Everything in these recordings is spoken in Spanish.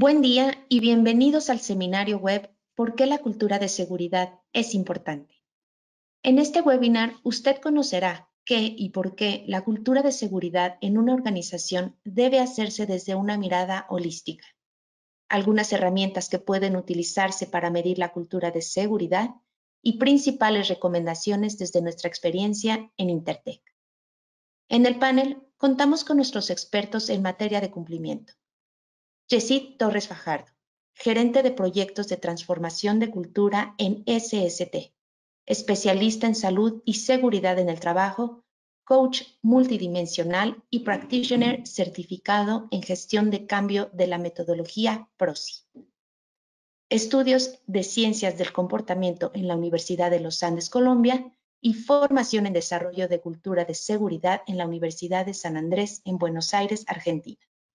Buen día y bienvenidos al seminario web ¿Por qué la cultura de seguridad es importante? En este webinar usted conocerá qué y por qué la cultura de seguridad en una organización debe hacerse desde una mirada holística, algunas herramientas que pueden utilizarse para medir la cultura de seguridad y principales recomendaciones desde nuestra experiencia en Intertech. En el panel contamos con nuestros expertos en materia de cumplimiento. Yesid Torres Fajardo, gerente de proyectos de transformación de cultura en SST, especialista en salud y seguridad en el trabajo, coach multidimensional y practitioner certificado en gestión de cambio de la metodología PROCI. Estudios de Ciencias del Comportamiento en la Universidad de los Andes, Colombia, y formación en Desarrollo de Cultura de Seguridad en la Universidad de San Andrés, en Buenos Aires, Argentina.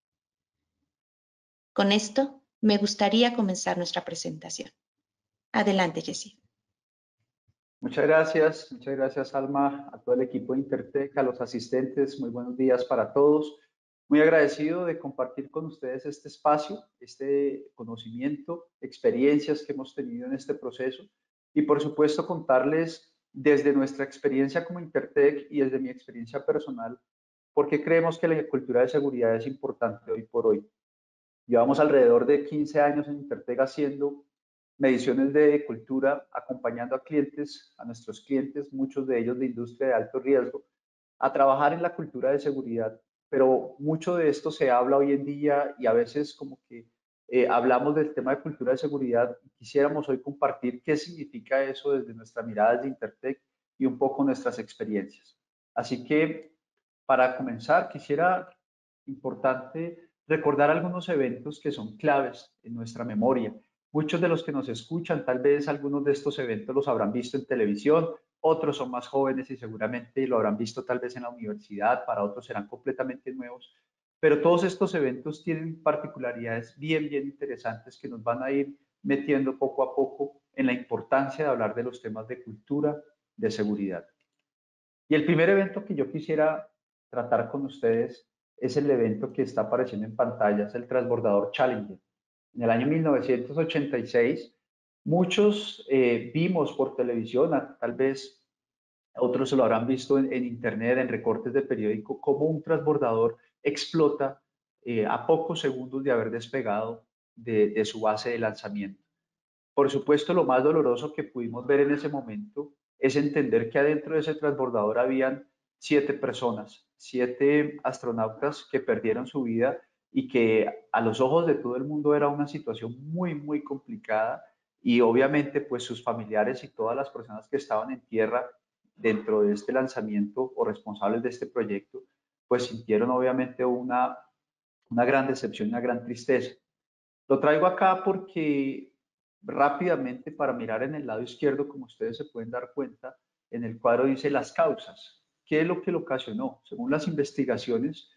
Con esto, me gustaría comenzar nuestra presentación. Adelante, Jessie. Muchas gracias Alma, a todo el equipo de Intertech, a los asistentes, muy buenos días para todos. Muy agradecido de compartir con ustedes este espacio, este conocimiento, experiencias que hemos tenido en este proceso y por supuesto contarles desde nuestra experiencia como Intertech y desde mi experiencia personal, por qué creemos que la cultura de seguridad es importante hoy por hoy. Llevamos alrededor de 15 años en Intertech haciendo mediciones de cultura, acompañando a clientes, a nuestros clientes, muchos de ellos de industria de alto riesgo, a trabajar en la cultura de seguridad. Pero mucho de esto se habla hoy en día y a veces como que hablamos del tema de cultura de seguridad y quisiéramos hoy compartir qué significa eso desde nuestra mirada de Intertech y un poco nuestras experiencias. Así que para comenzar, quisiera, importante, recordar algunos eventos que son claves en nuestra memoria. Muchos de los que nos escuchan, tal vez algunos de estos eventos los habrán visto en televisión, otros son más jóvenes y seguramente lo habrán visto tal vez en la universidad, para otros serán completamente nuevos, pero todos estos eventos tienen particularidades bien interesantes que nos van a ir metiendo poco a poco en la importancia de hablar de los temas de cultura, de seguridad. Y el primer evento que yo quisiera tratar con ustedes es el evento que está apareciendo en pantalla, es el transbordador Challenger. En el año 1986, muchos vimos por televisión, tal vez otros se lo habrán visto en internet, en recortes de periódico, cómo un transbordador explota a pocos segundos de haber despegado de su base de lanzamiento. Por supuesto, lo más doloroso que pudimos ver en ese momento es entender que adentro de ese transbordador habían 7 personas, 7 astronautas que perdieron su vida y que a los ojos de todo el mundo era una situación muy complicada y obviamente pues sus familiares y todas las personas que estaban en tierra dentro de este lanzamiento o responsables de este proyecto pues sintieron obviamente una gran decepción, una gran tristeza. Lo traigo acá porque rápidamente para mirar en el lado izquierdo, como ustedes se pueden dar cuenta, en el cuadro dice las causas. ¿Qué es lo que lo ocasionó? Según las investigaciones,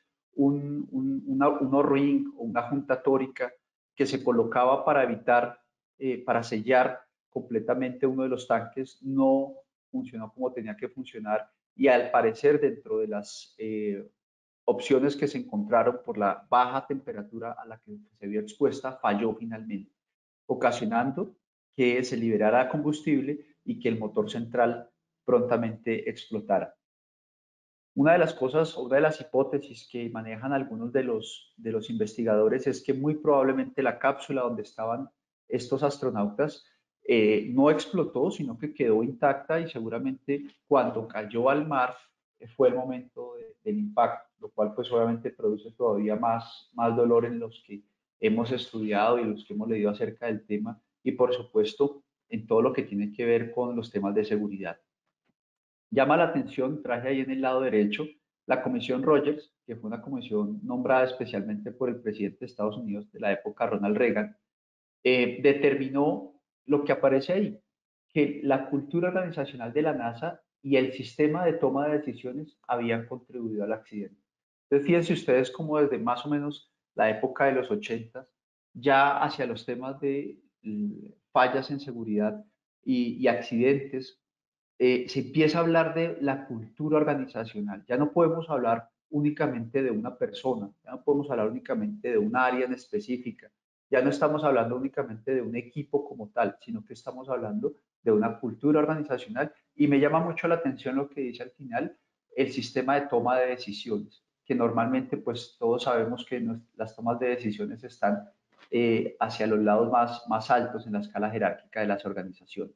un O-ring o una junta tórica que se colocaba para evitar, para sellar completamente uno de los tanques, no funcionó como tenía que funcionar y al parecer dentro de las opciones que se encontraron por la baja temperatura a la que se vio expuesta, falló finalmente, ocasionando que se liberara combustible y que el motor central prontamente explotara. Una de las cosas, una de las hipótesis que manejan algunos de los investigadores es que muy probablemente la cápsula donde estaban estos astronautas no explotó, sino que quedó intacta y seguramente cuando cayó al mar fue el momento del impacto, lo cual pues obviamente produce todavía más dolor en los que hemos estudiado y los que hemos leído acerca del tema y por supuesto en todo lo que tiene que ver con los temas de seguridad. Llama la atención, traje ahí en el lado derecho, la Comisión Rogers, que fue una comisión nombrada especialmente por el presidente de Estados Unidos de la época, Ronald Reagan, determinó lo que aparece ahí, que la cultura organizacional de la NASA y el sistema de toma de decisiones habían contribuido al accidente. Entonces, fíjense ustedes cómo desde más o menos la época de los 80, ya hacia los temas de fallas en seguridad y accidentes, se empieza a hablar de la cultura organizacional. Ya no podemos hablar únicamente de una persona, ya no podemos hablar únicamente de un área en específica, Ya no estamos hablando únicamente de un equipo como tal, sino que estamos hablando de una cultura organizacional y me llama mucho la atención lo que dice al final, el sistema de toma de decisiones, que normalmente pues todos sabemos que las tomas de decisiones están hacia los lados más altos en la escala jerárquica de las organizaciones.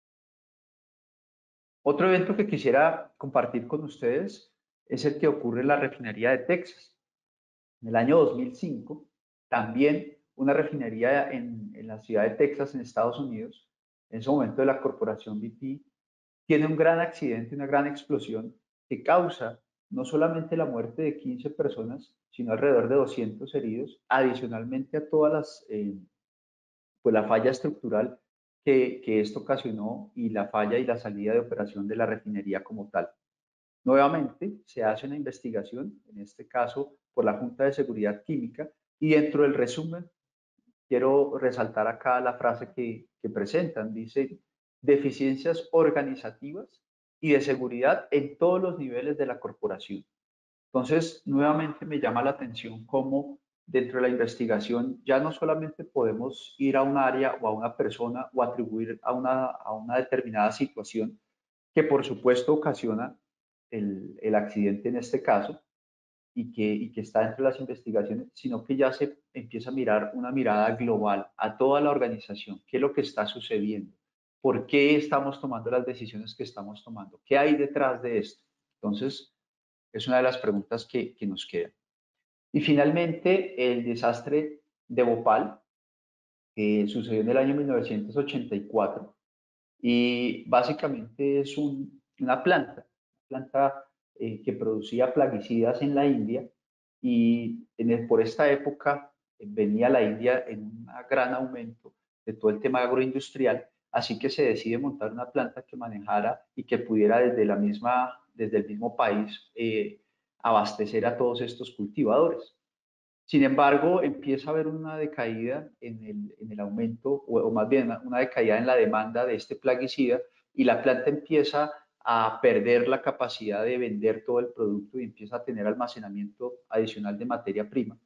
Otro evento que quisiera compartir con ustedes es el que ocurre en la refinería de Texas. En el año 2005, también una refinería en la ciudad de Texas, en Estados Unidos, en ese momento de la corporación BP, tiene un gran accidente, una gran explosión que causa no solamente la muerte de 15 personas, sino alrededor de 200 heridos, adicionalmente a todas pues la falla estructural que esto ocasionó y la falla y la salida de operación de la refinería como tal. Nuevamente, se hace una investigación, en este caso por la Junta de Seguridad Química, y dentro del resumen quiero resaltar acá la frase que presentan. Dice, deficiencias organizativas y de seguridad en todos los niveles de la corporación. Entonces, nuevamente me llama la atención cómo dentro de la investigación ya no solamente podemos ir a un área o a una persona o atribuir a una determinada situación que por supuesto ocasiona el accidente en este caso y que está dentro de las investigaciones, sino que ya se empieza a mirar una mirada global a toda la organización, qué es lo que está sucediendo, por qué estamos tomando las decisiones que estamos tomando, qué hay detrás de esto. Entonces, es una de las preguntas que nos quedan. Y finalmente, el desastre de Bhopal, que sucedió en el año 1984 y básicamente es una planta que producía plaguicidas en la India y por esta época venía la India en un gran aumento de todo el tema agroindustrial, así que se decide montar una planta que manejara y que pudiera desde el mismo país abastecer a todos estos cultivadores. Sin embargo, empieza a haber una decaída en el aumento, o más bien una decaída en la demanda de este plaguicida, y la planta empieza a perder la capacidad de vender todo el producto y empieza a tener almacenamiento adicional de materia prima.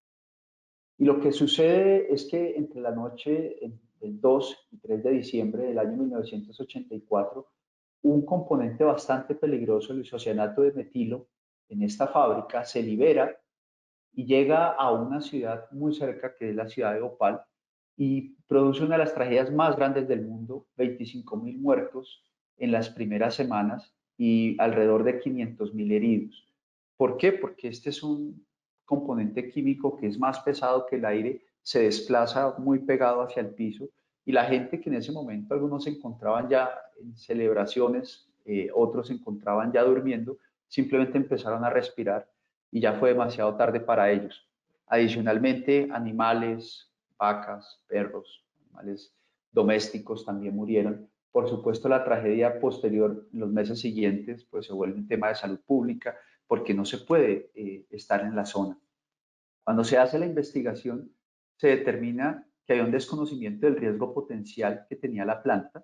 Y lo que sucede es que entre la noche del 2 y 3 de diciembre del año 1984, un componente bastante peligroso, el isocianato de metilo, en esta fábrica se libera y llega a una ciudad muy cerca, que es la ciudad de Bhopal, y produce una de las tragedias más grandes del mundo, 25.000 muertos en las primeras semanas y alrededor de 500.000 heridos. ¿Por qué? Porque este es un componente químico que es más pesado que el aire, se desplaza muy pegado hacia el piso y la gente que en ese momento algunos se encontraban ya en celebraciones, otros se encontraban ya durmiendo, simplemente empezaron a respirar y ya fue demasiado tarde para ellos. Adicionalmente, animales, vacas, perros, animales domésticos también murieron. Por supuesto, la tragedia posterior, en los meses siguientes, pues se vuelve un tema de salud pública porque no se puede estar en la zona. Cuando se hace la investigación, se determina que hay un desconocimiento del riesgo potencial que tenía la planta.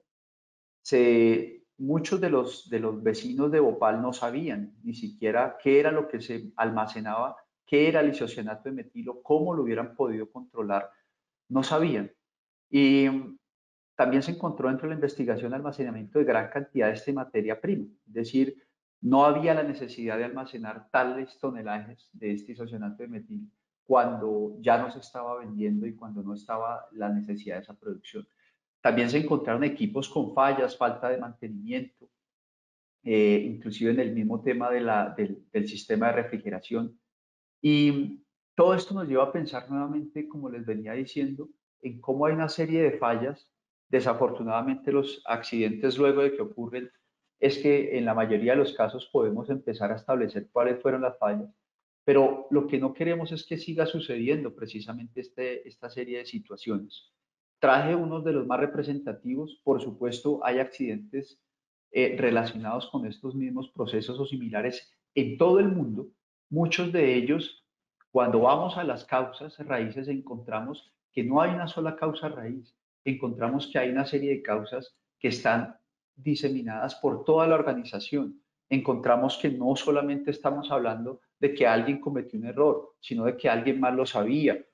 Muchos de los vecinos de Bhopal no sabían ni siquiera qué era lo que se almacenaba, qué era el isocianato de metilo, cómo lo hubieran podido controlar, no sabían. Y también se encontró dentro de la investigación almacenamiento de gran cantidad de esta materia prima, es decir, no había la necesidad de almacenar tales tonelajes de este isocianato de metilo cuando ya no se estaba vendiendo y cuando no estaba la necesidad de esa producción. También se encontraron equipos con fallas, falta de mantenimiento, inclusive en el mismo tema del sistema de refrigeración. Y todo esto nos lleva a pensar nuevamente, como les venía diciendo, en cómo hay una serie de fallas. Desafortunadamente los accidentes luego de que ocurren es que en la mayoría de los casos podemos empezar a establecer cuáles fueron las fallas, pero lo que no queremos es que siga sucediendo precisamente esta serie de situaciones. Traje uno de los más representativos, por supuesto hay accidentes relacionados con estos mismos procesos o similares en todo el mundo. Muchos de ellos, cuando vamos a las causas raíces, encontramos que no hay una sola causa raíz, encontramos que hay una serie de causas que están diseminadas por toda la organización. Encontramos que no solamente estamos hablando de que alguien cometió un error, sino de que alguien más lo sabía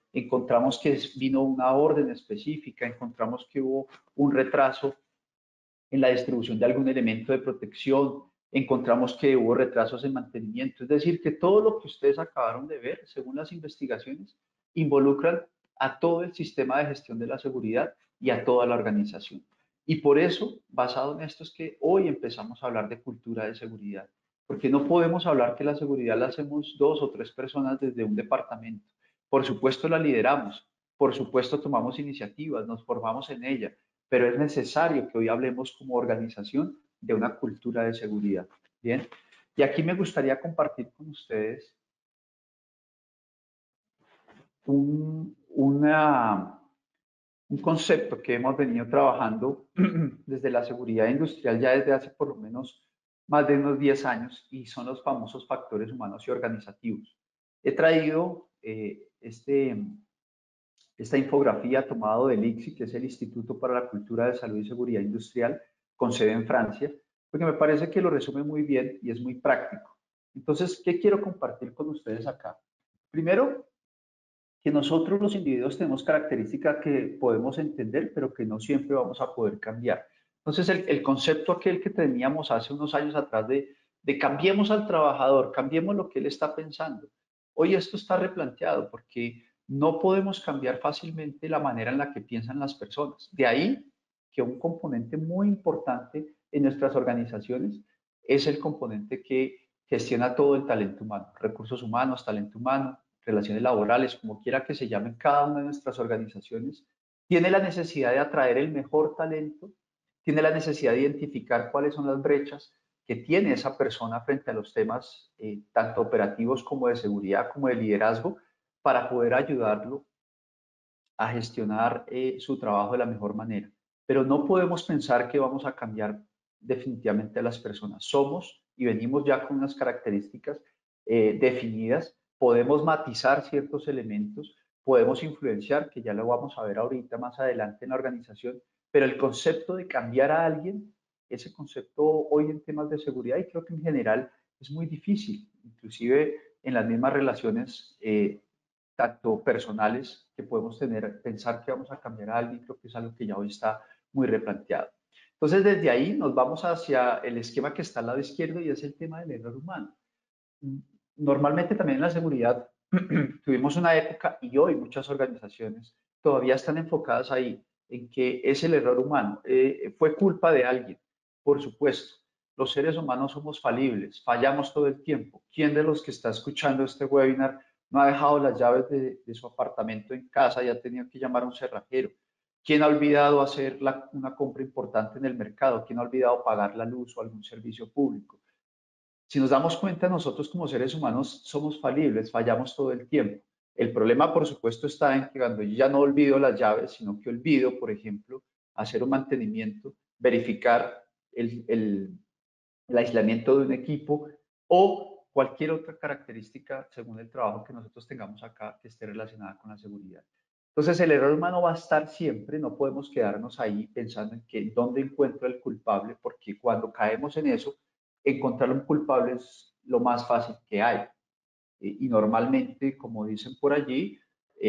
encontramos que vino una orden específica, encontramos que hubo un retraso en la distribución de algún elemento de protección, encontramos que hubo retrasos en mantenimiento. Es decir, que todo lo que ustedes acabaron de ver, según las investigaciones, involucran a todo el sistema de gestión de la seguridad y a toda la organización. Y por eso, basado en esto, es que hoy empezamos a hablar de cultura de seguridad, porque no podemos hablar que la seguridad la hacemos 2 o 3 personas desde un departamento. Por supuesto la lideramos, por supuesto tomamos iniciativas, nos formamos en ella, pero es necesario que hoy hablemos como organización de una cultura de seguridad. Bien, y aquí me gustaría compartir con ustedes un concepto que hemos venido trabajando desde la seguridad industrial ya desde hace por lo menos más de unos 10 años y son los famosos factores humanos y organizativos. He traído esta infografía tomado del ICSI, que es el Instituto para la Cultura de Salud y Seguridad Industrial, con sede en Francia, porque me parece que lo resume muy bien y es muy práctico. Entonces, ¿qué quiero compartir con ustedes acá? Primero, que nosotros los individuos tenemos características que podemos entender, pero que no siempre vamos a poder cambiar. Entonces, el concepto aquel que teníamos hace unos años atrás de cambiemos al trabajador, cambiemos lo que él está pensando. Hoy esto está replanteado porque no podemos cambiar fácilmente la manera en la que piensan las personas. De ahí que un componente muy importante en nuestras organizaciones es el componente que gestiona todo el talento humano, recursos humanos, talento humano, relaciones laborales, como quiera que se llamen cada una de nuestras organizaciones, tiene la necesidad de atraer el mejor talento, tiene la necesidad de identificar cuáles son las brechas que tiene esa persona frente a los temas tanto operativos como de seguridad, como de liderazgo, para poder ayudarlo a gestionar su trabajo de la mejor manera. Pero no podemos pensar que vamos a cambiar definitivamente a las personas. Somos y venimos ya con unas características definidas, podemos matizar ciertos elementos, podemos influenciar, que ya lo vamos a ver ahorita más adelante en la organización, pero el concepto de cambiar a alguien, ese concepto hoy en temas de seguridad, y creo que en general es muy difícil, inclusive en las mismas relaciones tanto personales que podemos tener, pensar que vamos a cambiar a alguien, creo que es algo que ya hoy está muy replanteado. Entonces, desde ahí nos vamos hacia el esquema que está al lado izquierdo y es el tema del error humano. Normalmente también en la seguridad tuvimos una época y hoy muchas organizaciones todavía están enfocadas ahí, en que es el error humano. Fue culpa de alguien, por supuesto. Los seres humanos somos falibles, fallamos todo el tiempo. ¿Quién de los que está escuchando este webinar no ha dejado las llaves de su apartamento en casa y ha tenido que llamar a un cerrajero? ¿Quién ha olvidado hacer una compra importante en el mercado? ¿Quién ha olvidado pagar la luz o algún servicio público? Si nos damos cuenta, nosotros como seres humanos somos falibles, fallamos todo el tiempo. El problema, por supuesto, está en que cuando yo ya no olvido las llaves, sino que olvido, por ejemplo, hacer un mantenimiento, verificar el aislamiento de un equipo o cualquier otra característica según el trabajo que nosotros tengamos acá que esté relacionada con la seguridad. Entonces, el error humano va a estar siempre, no podemos quedarnos ahí pensando en que dónde encuentro el culpable, porque cuando caemos en eso, encontrar un culpable es lo más fácil que hay. Y normalmente, como dicen por allí,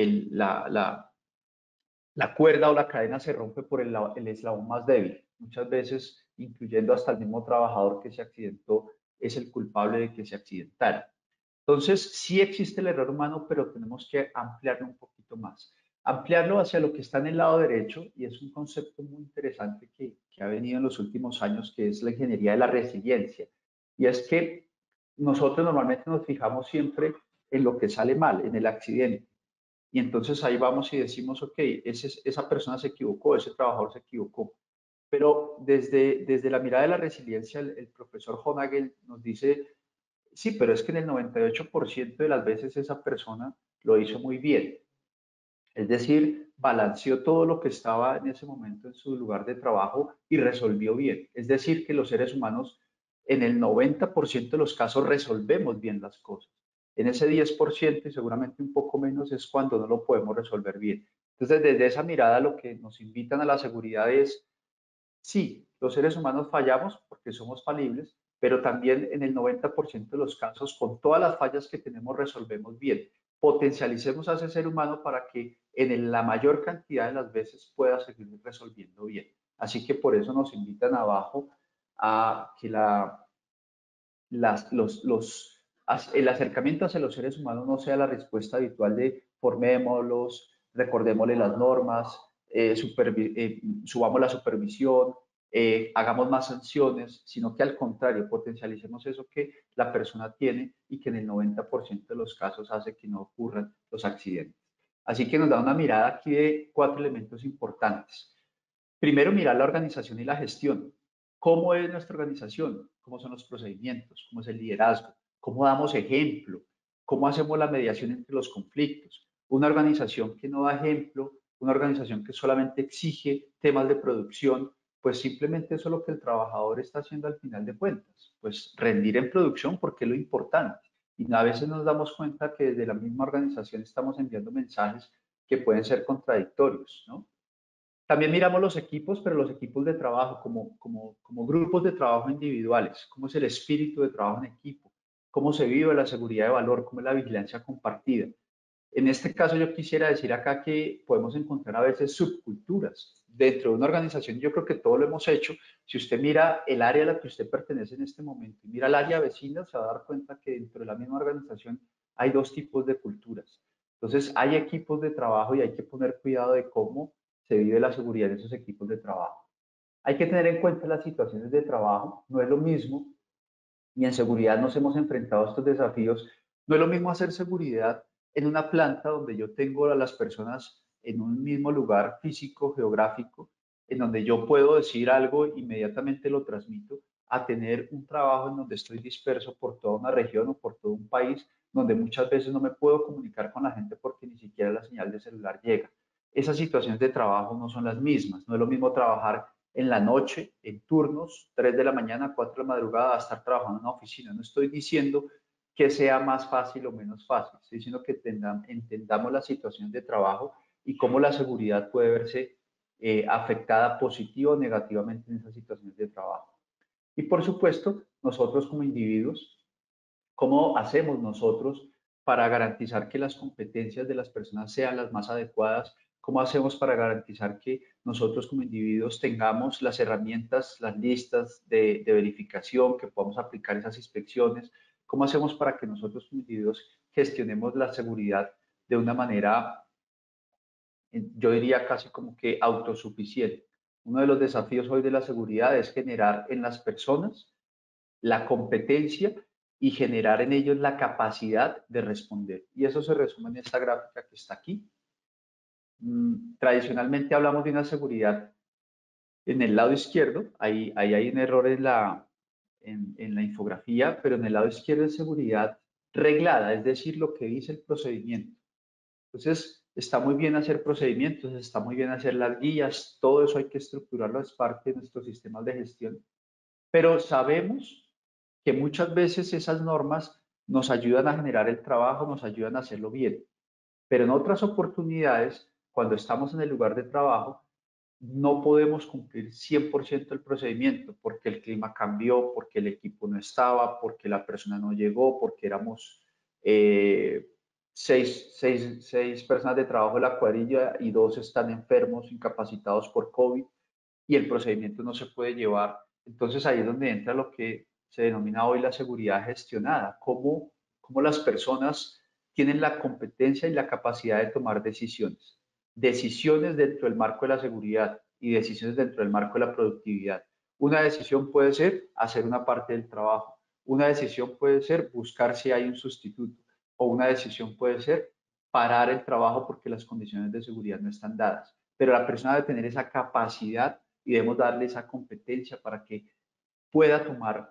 la cuerda o la cadena se rompe por el eslabón más débil. Muchas veces, incluyendo hasta el mismo trabajador que se accidentó, es el culpable de que se accidentara. Entonces, sí existe el error humano, pero tenemos que ampliarlo un poquito más. Ampliarlo hacia lo que está en el lado derecho, y es un concepto muy interesante que ha venido en los últimos años, que es la ingeniería de la resiliencia. Y es que nosotros normalmente nos fijamos siempre en lo que sale mal, en el accidente. Y entonces ahí vamos y decimos, ok, esa persona se equivocó, ese trabajador se equivocó. Pero desde la mirada de la resiliencia, el profesor Honagel nos dice, sí, pero es que en el 98% de las veces esa persona lo hizo muy bien. Es decir, balanceó todo lo que estaba en ese momento en su lugar de trabajo y resolvió bien. Es decir, que los seres humanos en el 90% de los casos resolvemos bien las cosas. En ese 10% y seguramente un poco menos es cuando no lo podemos resolver bien. Entonces, desde esa mirada lo que nos invitan a la seguridad es, sí, los seres humanos fallamos porque somos falibles, pero también en el 90% de los casos, con todas las fallas que tenemos, resolvemos bien. potencialicemos a ese ser humano para que en la mayor cantidad de las veces pueda seguir resolviendo bien. Así que por eso nos invitan abajo a que el acercamiento hacia los seres humanos no sea la respuesta habitual de formémoslos, recordémosle las normas, subamos la supervisión, hagamos más sanciones, sino que al contrario, potencialicemos eso que la persona tiene y que en el 90% de los casos hace que no ocurran los accidentes. Así que nos da una mirada aquí de 4 elementos importantes. Primero, mirar la organización y la gestión. ¿Cómo es nuestra organización? ¿Cómo son los procedimientos? ¿Cómo es el liderazgo? ¿Cómo damos ejemplo? ¿Cómo hacemos la mediación entre los conflictos? Una organización que no da ejemplo, una organización que solamente exige temas de producción, pues simplemente eso es lo que el trabajador está haciendo al final de cuentas, pues rendir en producción porque es lo importante. Y a veces nos damos cuenta que desde la misma organización estamos enviando mensajes que pueden ser contradictorios, ¿no? También miramos los equipos, pero los equipos de trabajo como grupos de trabajo individuales, cómo es el espíritu de trabajo en equipo, cómo se vive la seguridad de valor, cómo es la vigilancia compartida. En este caso yo quisiera decir acá que podemos encontrar a veces subculturas dentro de una organización. Yo creo que todo lo hemos hecho. Si usted mira el área a la que usted pertenece en este momento y mira el área vecina, se va a dar cuenta que dentro de la misma organización hay dos tipos de culturas. Entonces hay equipos de trabajo y hay que poner cuidado de cómo se vive la seguridad en esos equipos de trabajo. Hay que tener en cuenta las situaciones de trabajo. No es lo mismo, y en seguridad nos hemos enfrentado a estos desafíos. No es lo mismo hacer seguridad en una planta donde yo tengo a las personas en un mismo lugar físico, geográfico, en donde yo puedo decir algo, inmediatamente lo transmito, a tener un trabajo en donde estoy disperso por toda una región o por todo un país, donde muchas veces no me puedo comunicar con la gente porque ni siquiera la señal de celular llega. Esas situaciones de trabajo no son las mismas. No es lo mismo trabajar en la noche, en turnos, 3 de la mañana, 4 de la madrugada, a estar trabajando en una oficina. No estoy diciendo que sea más fácil o menos fácil, estoy diciendo que entendamos la situación de trabajo y cómo la seguridad puede verse afectada positiva o negativamente en esas situaciones de trabajo. Y por supuesto, nosotros como individuos, ¿cómo hacemos nosotros para garantizar que las competencias de las personas sean las más adecuadas? ¿Cómo hacemos para garantizar que nosotros como individuos tengamos las herramientas, las listas de verificación, que podamos aplicar esas inspecciones? ¿Cómo hacemos para que nosotros como individuos gestionemos la seguridad de una manera, yo diría casi como que autosuficiente? Uno de los desafíos hoy de la seguridad es generar en las personas la competencia y generar en ellos la capacidad de responder. Y eso se resume en esta gráfica que está aquí. Tradicionalmente hablamos de una seguridad en el lado izquierdo, ahí hay un error en la infografía, pero en el lado izquierdo es seguridad reglada, es decir, lo que dice el procedimiento. Entonces, está muy bien hacer procedimientos, está muy bien hacer las guías, todo eso hay que estructurarlo, es parte de nuestros sistemas de gestión, pero sabemos que muchas veces esas normas nos ayudan a generar el trabajo, nos ayudan a hacerlo bien, pero en otras oportunidades, cuando estamos en el lugar de trabajo, no podemos cumplir 100% el procedimiento porque el clima cambió, porque el equipo no estaba, porque la persona no llegó, porque éramos eh, seis personas de trabajo en la cuadrilla y dos están enfermos, incapacitados por COVID y el procedimiento no se puede llevar. Entonces ahí es donde entra lo que se denomina hoy la seguridad gestionada, cómo las personas tienen la competencia y la capacidad de tomar decisiones. Decisiones dentro del marco de la seguridad y decisiones dentro del marco de la productividad. Una decisión puede ser hacer una parte del trabajo. Una decisión puede ser buscar si hay un sustituto. O una decisión puede ser parar el trabajo porque las condiciones de seguridad no están dadas. Pero la persona debe tener esa capacidad y debemos darle esa competencia para que pueda tomar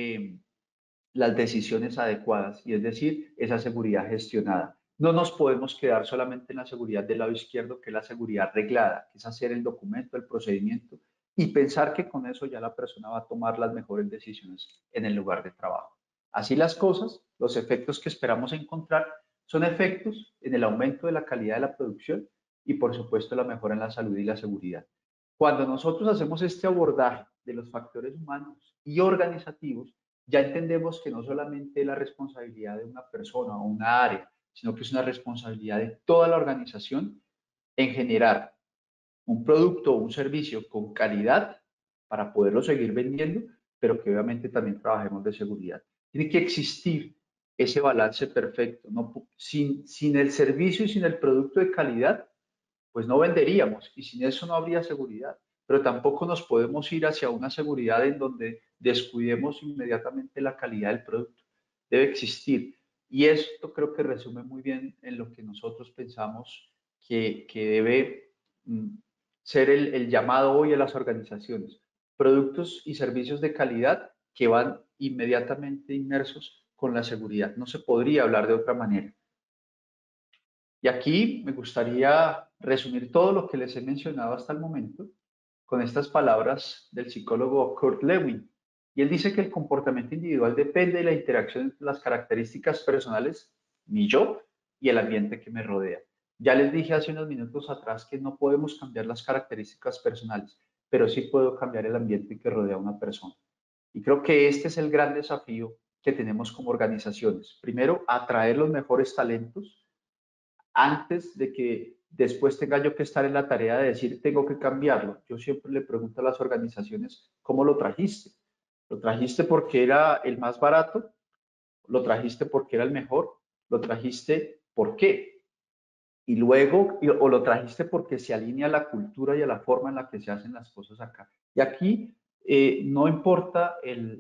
las decisiones adecuadas y es decir, esa seguridad gestionada. No nos podemos quedar solamente en la seguridad del lado izquierdo, que es la seguridad reglada, que es hacer el documento, el procedimiento y pensar que con eso ya la persona va a tomar las mejores decisiones en el lugar de trabajo. Así las cosas, los efectos que esperamos encontrar son efectos en el aumento de la calidad de la producción y por supuesto la mejora en la salud y la seguridad. Cuando nosotros hacemos este abordaje de los factores humanos y organizativos, ya entendemos que no solamente es la responsabilidad de una persona o una área, sino que es una responsabilidad de toda la organización en generar un producto o un servicio con calidad para poderlo seguir vendiendo, pero que obviamente también trabajemos de seguridad. Tiene que existir ese balance perfecto. No, sin el servicio y sin el producto de calidad, pues no venderíamos y sin eso no habría seguridad. Pero tampoco nos podemos ir hacia una seguridad en donde descuidemos inmediatamente la calidad del producto. Debe existir. Y esto creo que resume muy bien en lo que nosotros pensamos que debe ser el llamado hoy a las organizaciones. Productos y servicios de calidad que van inmediatamente inmersos con la seguridad. No se podría hablar de otra manera. Y aquí me gustaría resumir todo lo que les he mencionado hasta el momento con estas palabras del psicólogo Kurt Lewin. Y él dice que el comportamiento individual depende de la interacción entre las características personales, mi yo, y el ambiente que me rodea. Ya les dije hace unos minutos atrás que no podemos cambiar las características personales, pero sí puedo cambiar el ambiente que rodea a una persona. Y creo que este es el gran desafío que tenemos como organizaciones. Primero, atraer los mejores talentos antes de que después tenga yo que estar en la tarea de decir, tengo que cambiarlo. Yo siempre le pregunto a las organizaciones, ¿cómo lo trajiste? ¿Lo trajiste porque era el más barato? ¿Lo trajiste porque era el mejor? ¿Lo trajiste por qué? Y luego, o lo trajiste porque se alinea a la cultura y a la forma en la que se hacen las cosas acá. Y aquí no importa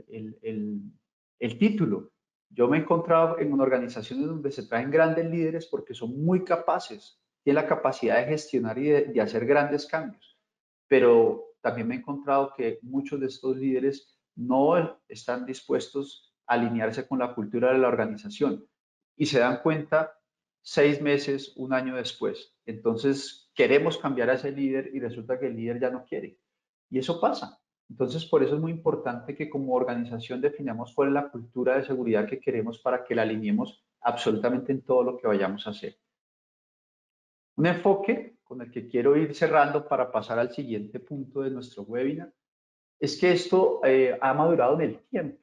el título. Yo me he encontrado en organizaciones donde se traen grandes líderes porque son muy capaces, tienen la capacidad de gestionar y de hacer grandes cambios. Pero también me he encontrado que muchos de estos líderes no están dispuestos a alinearse con la cultura de la organización y se dan cuenta 6 meses, un año después. Entonces queremos cambiar a ese líder y resulta que el líder ya no quiere. Y eso pasa. Entonces, por eso es muy importante que como organización definamos cuál es la cultura de seguridad que queremos para que la alineemos absolutamente en todo lo que vayamos a hacer. Un enfoque con el que quiero ir cerrando para pasar al siguiente punto de nuestro webinar es que esto ha madurado en el tiempo.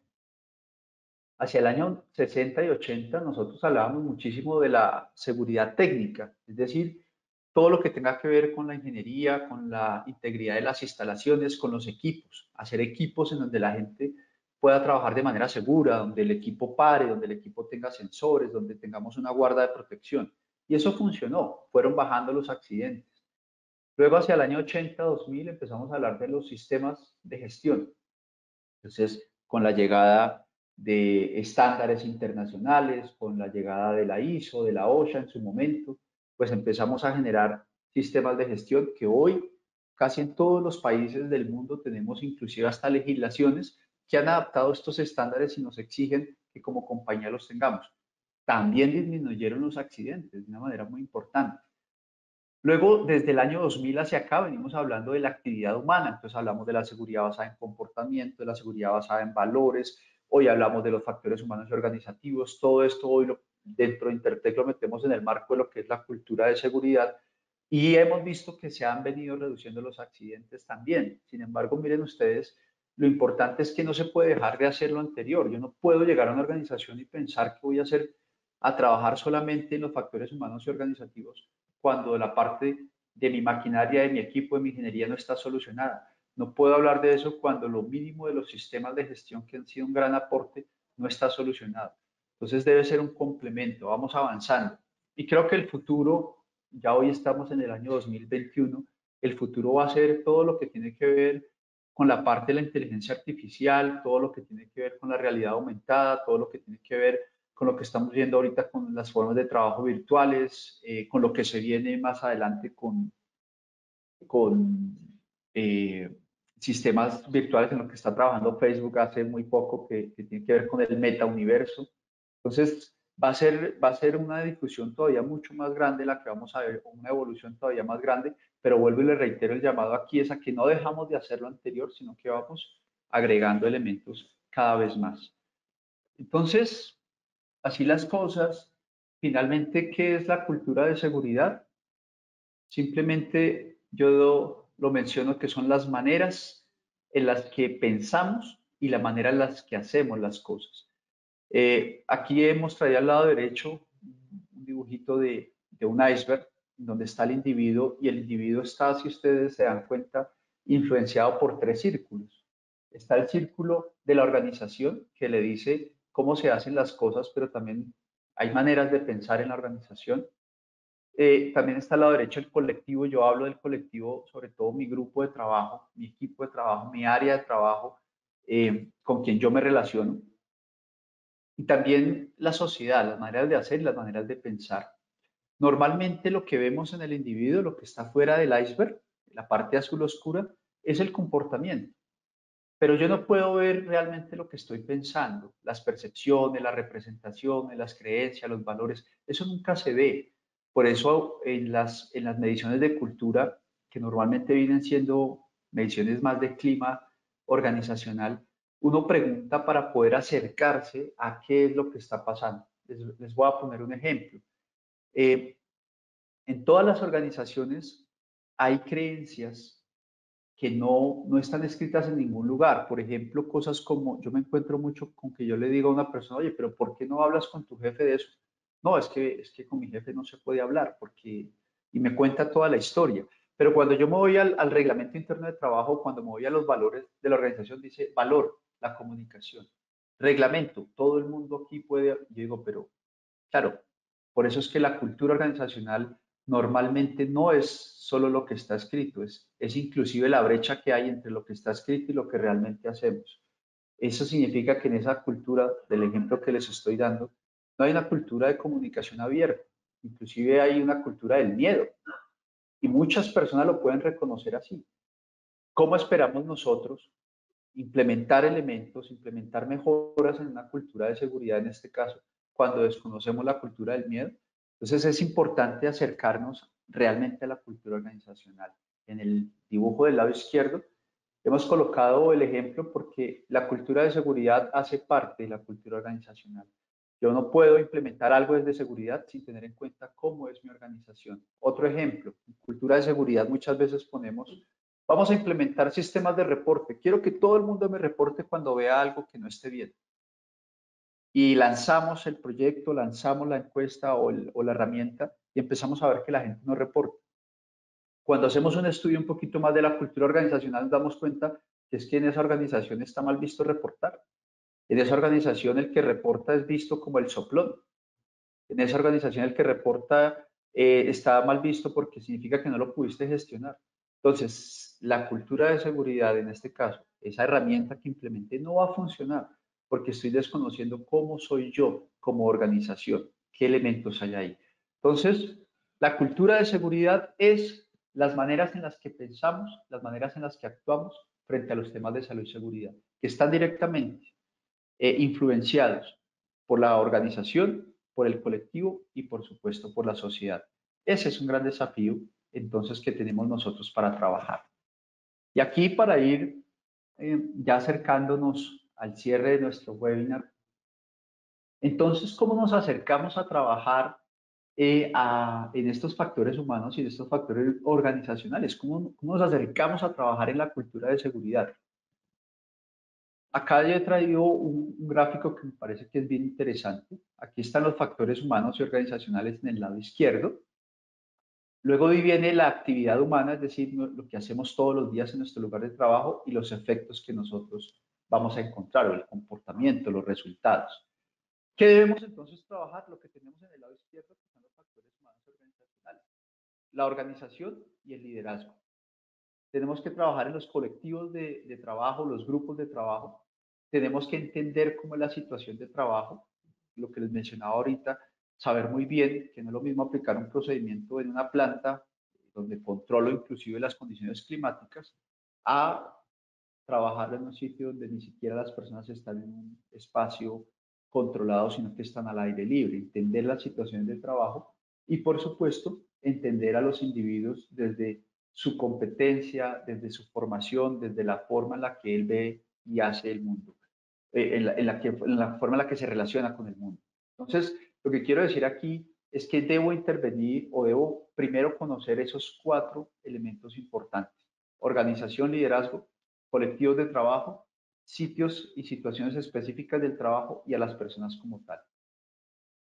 Hacia el año 60 y 80 nosotros hablábamos muchísimo de la seguridad técnica, es decir, todo lo que tenga que ver con la ingeniería, con la integridad de las instalaciones, con los equipos, hacer equipos en donde la gente pueda trabajar de manera segura, donde el equipo pare, donde el equipo tenga sensores, donde tengamos una guarda de protección. Y eso funcionó, fueron bajando los accidentes. Luego, hacia el año 80, 2000, empezamos a hablar de los sistemas de gestión. Entonces, con la llegada de estándares internacionales, con la llegada de la ISO, de la OSHA en su momento, pues empezamos a generar sistemas de gestión que hoy casi en todos los países del mundo tenemos inclusive hasta legislaciones que han adaptado estos estándares y nos exigen que como compañía los tengamos. También disminuyeron los accidentes de una manera muy importante. Luego, desde el año 2000 hacia acá, venimos hablando de la actividad humana. Entonces, hablamos de la seguridad basada en comportamiento, de la seguridad basada en valores. Hoy hablamos de los factores humanos y organizativos. Todo esto hoy dentro de Intertech lo metemos en el marco de lo que es la cultura de seguridad. Y hemos visto que se han venido reduciendo los accidentes también. Sin embargo, miren ustedes, lo importante es que no se puede dejar de hacer lo anterior. Yo no puedo llegar a una organización y pensar que voy a trabajar solamente en los factores humanos y organizativos cuando la parte de mi maquinaria, de mi equipo, de mi ingeniería no está solucionada. No puedo hablar de eso cuando lo mínimo de los sistemas de gestión que han sido un gran aporte no está solucionado. Entonces debe ser un complemento, vamos avanzando. Y creo que el futuro, ya hoy estamos en el año 2021, el futuro va a ser todo lo que tiene que ver con la parte de la inteligencia artificial, todo lo que tiene que ver con la realidad aumentada, todo lo que tiene que ver con lo que estamos viendo ahorita con las formas de trabajo virtuales, con lo que se viene más adelante con sistemas virtuales en los que está trabajando Facebook hace muy poco, que tiene que ver con el metauniverso. Entonces, va a ser una discusión todavía mucho más grande la que vamos a ver, una evolución todavía más grande, pero vuelvo y le reitero el llamado aquí es a que no dejamos de hacer lo anterior, sino que vamos agregando elementos cada vez más. Entonces, así las cosas, finalmente, ¿qué es la cultura de seguridad? Simplemente yo lo menciono que son las maneras en las que pensamos y la manera en las que hacemos las cosas. Aquí hemos traído al lado derecho dibujito de un iceberg donde está el individuo y el individuo está, si ustedes se dan cuenta, influenciado por tres círculos. Está el círculo de la organización que le dice cómo se hacen las cosas, pero también hay maneras de pensar en la organización. También está al lado derecho el colectivo. Yo hablo del colectivo, sobre todo mi grupo de trabajo, mi equipo de trabajo, mi área de trabajo, con quien yo me relaciono. Y también la sociedad, las maneras de hacer y las maneras de pensar. Normalmente lo que vemos en el individuo, lo que está fuera del iceberg, la parte azul oscura, es el comportamiento. Pero yo no puedo ver realmente lo que estoy pensando, las percepciones, las representaciones, las creencias, los valores, eso nunca se ve. Por eso en las mediciones de cultura, que normalmente vienen siendo mediciones más de clima organizacional, uno pregunta para poder acercarse a qué es lo que está pasando. Les voy a poner un ejemplo. Eh, en todas las organizaciones hay creencias que no están escritas en ningún lugar. Por ejemplo, cosas como, yo me encuentro mucho con que yo le digo a una persona, oye, pero ¿por qué no hablas con tu jefe de eso? No, es que con mi jefe no se puede hablar porque, y me cuenta toda la historia. Pero cuando yo me voy al reglamento interno de trabajo, cuando me voy a los valores de la organización, dice valor, la comunicación. Reglamento, todo el mundo aquí puede, yo digo, pero claro, por eso es que la cultura organizacional normalmente no es solo lo que está escrito, es inclusive la brecha que hay entre lo que está escrito y lo que realmente hacemos. Eso significa que en esa cultura, del ejemplo que les estoy dando, no hay una cultura de comunicación abierta, inclusive hay una cultura del miedo y muchas personas lo pueden reconocer así. ¿Cómo esperamos nosotros implementar elementos, implementar mejoras en una cultura de seguridad en este caso, cuando desconocemos la cultura del miedo? Entonces es importante acercarnos realmente a la cultura organizacional. En el dibujo del lado izquierdo hemos colocado el ejemplo porque la cultura de seguridad hace parte de la cultura organizacional. Yo no puedo implementar algo desde seguridad sin tener en cuenta cómo es mi organización. Otro ejemplo, en cultura de seguridad muchas veces ponemos, vamos a implementar sistemas de reporte. Quiero que todo el mundo me reporte cuando vea algo que no esté bien. Y lanzamos el proyecto, lanzamos la encuesta o la herramienta y empezamos a ver que la gente no reporta. Cuando hacemos un estudio un poquito más de la cultura organizacional, nos damos cuenta que es que en esa organización está mal visto reportar. En esa organización el que reporta es visto como el soplón. En esa organización el que reporta está mal visto porque significa que no lo pudiste gestionar. Entonces, la cultura de seguridad en este caso, esa herramienta que implementé no va a funcionar porque estoy desconociendo cómo soy yo como organización, qué elementos hay ahí. Entonces, la cultura de seguridad es las maneras en las que pensamos, las maneras en las que actuamos frente a los temas de salud y seguridad, que están directamente influenciados por la organización, por el colectivo y por supuesto por la sociedad. Ese es un gran desafío entonces que tenemos nosotros para trabajar. Y aquí para ir ya acercándonos al cierre de nuestro webinar, entonces, ¿cómo nos acercamos a trabajar en estos factores humanos y en estos factores organizacionales? ¿Cómo nos acercamos a trabajar en la cultura de seguridad? Acá yo he traído un gráfico que me parece que es bien interesante. Aquí están los factores humanos y organizacionales en el lado izquierdo. Luego viene la actividad humana, es decir, lo que hacemos todos los días en nuestro lugar de trabajo y los efectos que nosotros vamos a encontrar, o el comportamiento, los resultados. ¿Qué debemos entonces trabajar? Lo que tenemos en el lado izquierdo, que son los factores humanos y organizacionales. La organización y el liderazgo. Tenemos que trabajar en los colectivos de trabajo, los grupos de trabajo. Tenemos que entender cómo es la situación de trabajo, lo que les mencionaba ahorita, saber muy bien que no es lo mismo aplicar un procedimiento en una planta donde controlo inclusive las condiciones climáticas, a trabajar en un sitio donde ni siquiera las personas están en un espacio controlado, sino que están al aire libre. Entender las situaciones de trabajo y, por supuesto, entender a los individuos desde su competencia, desde su formación, desde la forma en la que él ve y hace el mundo, en la forma en la que se relaciona con el mundo. Entonces, lo que quiero decir aquí es que debo intervenir o debo primero conocer esos cuatro elementos importantes: organización, liderazgo, colectivos de trabajo, sitios y situaciones específicas del trabajo y a las personas como tal.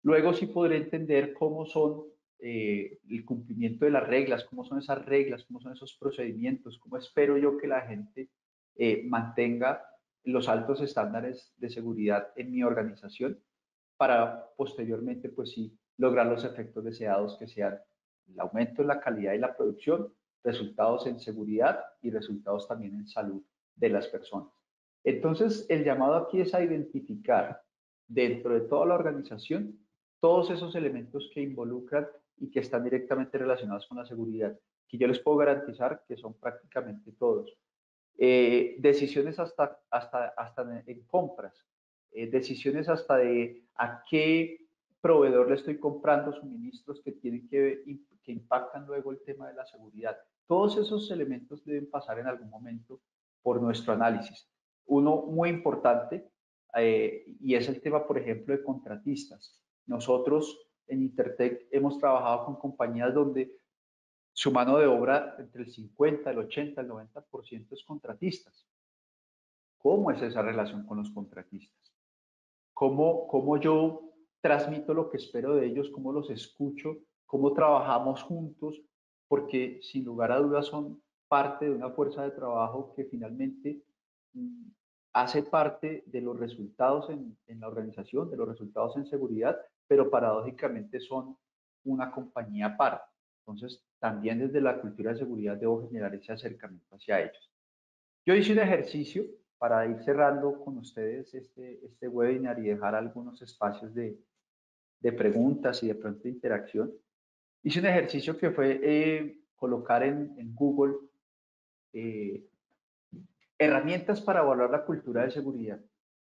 Luego sí podré entender cómo son el cumplimiento de las reglas, cómo son esas reglas, cómo son esos procedimientos, cómo espero yo que la gente mantenga los altos estándares de seguridad en mi organización para posteriormente, pues sí, lograr los efectos deseados que sean el aumento en la calidad y la producción, resultados en seguridad y resultados también en salud de las personas. Entonces, el llamado aquí es a identificar dentro de toda la organización todos esos elementos que involucran y que están directamente relacionados con la seguridad, que yo les puedo garantizar que son prácticamente todos. Decisiones hasta en compras, decisiones hasta de a qué proveedor le estoy comprando suministros que tienen que impactan luego el tema de la seguridad. Todos esos elementos deben pasar en algún momento por nuestro análisis. Uno muy importante, y es el tema, por ejemplo, de contratistas. Nosotros en Intertech hemos trabajado con compañías donde su mano de obra entre el 50, el 80, el 90% es contratistas. ¿Cómo es esa relación con los contratistas? ¿Cómo yo transmito lo que espero de ellos? ¿Cómo los escucho? ¿Cómo trabajamos juntos? Porque sin lugar a dudas son parte de una fuerza de trabajo que finalmente mm, hace parte de los resultados en la organización, de los resultados en seguridad, pero paradójicamente son una compañía aparte. Entonces, también desde la cultura de seguridad debo generar ese acercamiento hacia ellos. Yo hice un ejercicio para ir cerrando con ustedes este webinar y dejar algunos espacios de preguntas y de pronto interacción. Hice un ejercicio que fue colocar en Google eh, herramientas para evaluar la cultura de seguridad.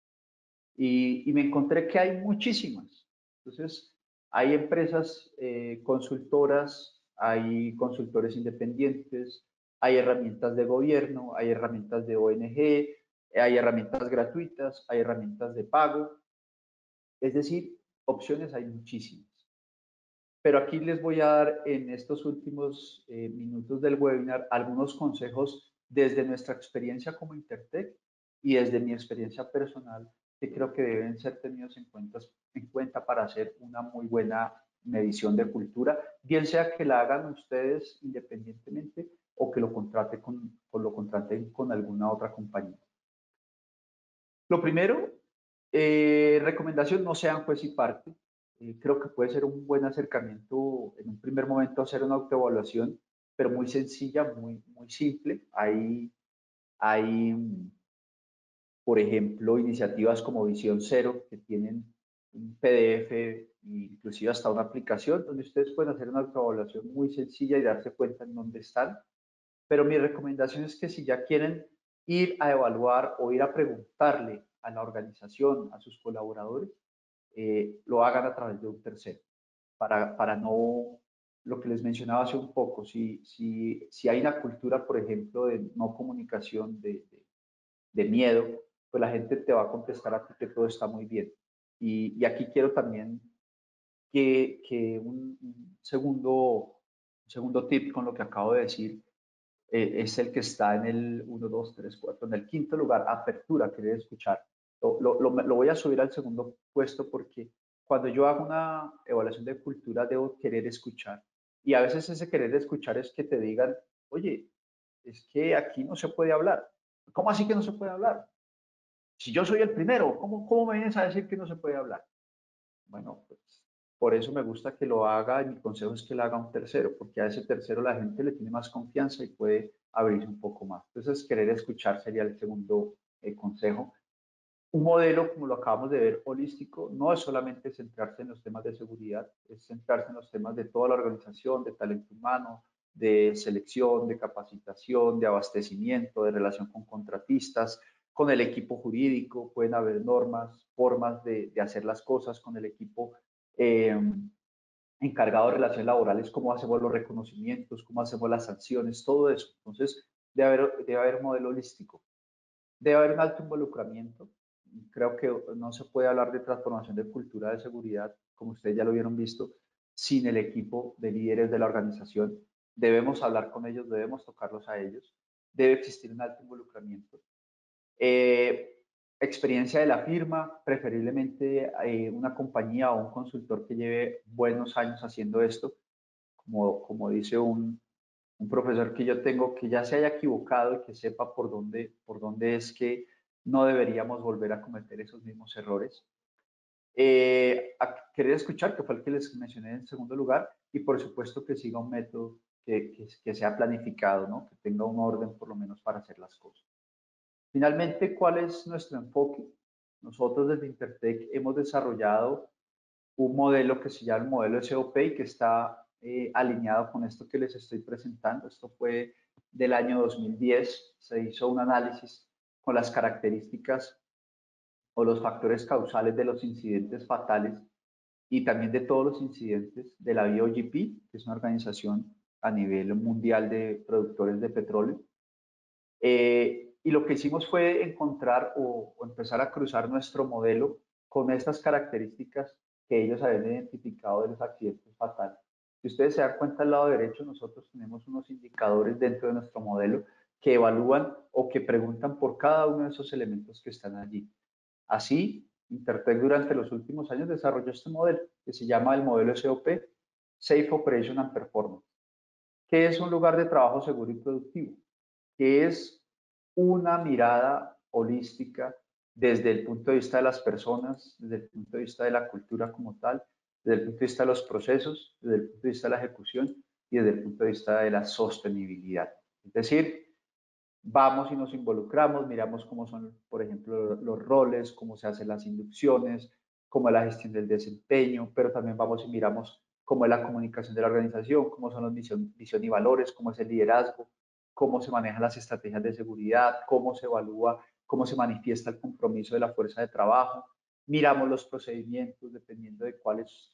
Y me encontré que hay muchísimas. Entonces, hay empresas consultoras, hay consultores independientes, hay herramientas de gobierno, hay herramientas de ONG, hay herramientas gratuitas, hay herramientas de pago. Es decir, opciones hay muchísimas. Pero aquí les voy a dar en estos últimos minutos del webinar algunos consejos desde nuestra experiencia como Intertech y desde mi experiencia personal que creo que deben ser tenidos en cuenta para hacer una muy buena medición de cultura, bien sea que la hagan ustedes independientemente o que lo contraten con alguna otra compañía. Lo primero, recomendación, no sean juez y parte. Creo que puede ser un buen acercamiento en un primer momento hacer una autoevaluación, pero muy sencilla, muy simple. Hay, por ejemplo, iniciativas como Visión Cero que tienen un PDF, inclusive hasta una aplicación donde ustedes pueden hacer una autoevaluación muy sencilla y darse cuenta en dónde están. Pero mi recomendación es que si ya quieren ir a evaluar o ir a preguntarle a la organización, a sus colaboradores, lo hagan a través de un tercero, para no, lo que les mencionaba hace un poco, si hay una cultura, por ejemplo, de no comunicación, de miedo, pues la gente te va a contestar a ti que todo está muy bien. Y aquí quiero también que un segundo tip con lo que acabo de decir es el que está en el 1, 2, 3, 4, en el quinto lugar, apertura, querer escuchar. Lo voy a subir al segundo puesto porque cuando yo hago una evaluación de cultura debo querer escuchar. Y a veces ese querer escuchar es que te digan, oye, es que aquí no se puede hablar. ¿Cómo así que no se puede hablar? Si yo soy el primero, ¿cómo me vienes a decir que no se puede hablar? Bueno, pues por eso me gusta que lo haga y mi consejo es que lo haga un tercero, porque a ese tercero la gente le tiene más confianza y puede abrirse un poco más. Entonces, querer escuchar sería el segundo consejo. Un modelo, como lo acabamos de ver, holístico, no es solamente centrarse en los temas de seguridad, es centrarse en los temas de toda la organización, de talento humano, de selección, de capacitación, de abastecimiento, de relación con contratistas, con el equipo jurídico, pueden haber normas, formas de hacer las cosas con el equipo eh, encargado de relaciones laborales, cómo hacemos los reconocimientos, cómo hacemos las sanciones, todo eso. Entonces, debe haber un modelo holístico. Debe haber un alto involucramiento. Creo que no se puede hablar de transformación de cultura de seguridad, como ustedes ya lo vieron visto, sin el equipo de líderes de la organización. Debemos hablar con ellos, debemos tocarlos a ellos. Debe existir un alto involucramiento. experiencia de la firma, preferiblemente una compañía o un consultor que lleve buenos años haciendo esto, como dice un profesor que yo tengo, que ya se haya equivocado y que sepa por dónde es que no deberíamos volver a cometer esos mismos errores. A querer escuchar, que fue el que les mencioné en segundo lugar, y por supuesto que siga un método que sea planificado, ¿no? Que tenga un orden por lo menos para hacer las cosas. Finalmente, ¿cuál es nuestro enfoque? Nosotros desde Intertech hemos desarrollado un modelo que se llama el modelo SOP y que está alineado con esto que les estoy presentando. Esto fue del año 2010. Se hizo un análisis con las características o los factores causales de los incidentes fatales y también de todos los incidentes de la BOGP, que es una organización a nivel mundial de productores de petróleo. Y lo que hicimos fue encontrar o empezar a cruzar nuestro modelo con estas características que ellos habían identificado de los accidentes fatales. Si ustedes se dan cuenta al lado derecho, nosotros tenemos unos indicadores dentro de nuestro modelo que evalúan o que preguntan por cada uno de esos elementos que están allí. Así, Intertech durante los últimos años desarrolló este modelo que se llama el modelo SOP, Safe Operation and Performance, que es un lugar de trabajo seguro y productivo, que es una mirada holística desde el punto de vista de las personas, desde el punto de vista de la cultura como tal, desde el punto de vista de los procesos, desde el punto de vista de la ejecución y desde el punto de vista de la sostenibilidad. Es decir, vamos y nos involucramos, miramos cómo son, por ejemplo, los roles, cómo se hacen las inducciones, cómo es la gestión del desempeño, pero también vamos y miramos cómo es la comunicación de la organización, cómo son los visión y valores, cómo es el liderazgo, cómo se manejan las estrategias de seguridad, cómo se evalúa, cómo se manifiesta el compromiso de la fuerza de trabajo. Miramos los procedimientos dependiendo de cuál es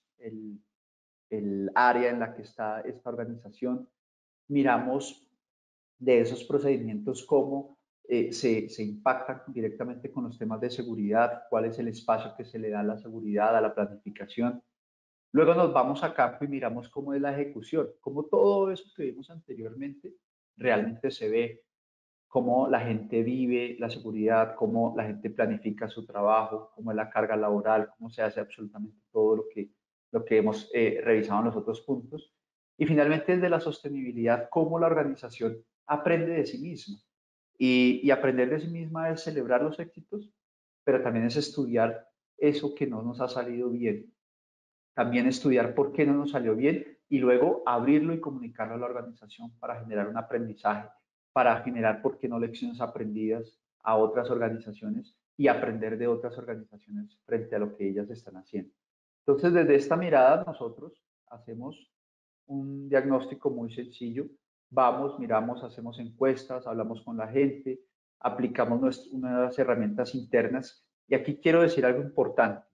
el área en la que está esta organización. Miramos de esos procedimientos, cómo se impactan directamente con los temas de seguridad, cuál es el espacio que se le da a la seguridad, a la planificación. Luego nos vamos a campo y miramos cómo es la ejecución, cómo todo eso que vimos anteriormente realmente se ve, cómo la gente vive la seguridad, cómo la gente planifica su trabajo, cómo es la carga laboral, cómo se hace absolutamente todo lo que hemos revisado en los otros puntos. Y finalmente, desde la sostenibilidad, cómo la organización aprende de sí misma. Y aprender de sí misma es celebrar los éxitos, pero también es estudiar eso que no nos ha salido bien. También estudiar por qué no nos salió bien y luego abrirlo y comunicarlo a la organización para generar un aprendizaje, para generar, por qué no, lecciones aprendidas a otras organizaciones y aprender de otras organizaciones frente a lo que ellas están haciendo. Entonces, desde esta mirada, nosotros hacemos un diagnóstico muy sencillo. Vamos, miramos, hacemos encuestas, hablamos con la gente, aplicamos unas herramientas internas. Y aquí quiero decir algo importante.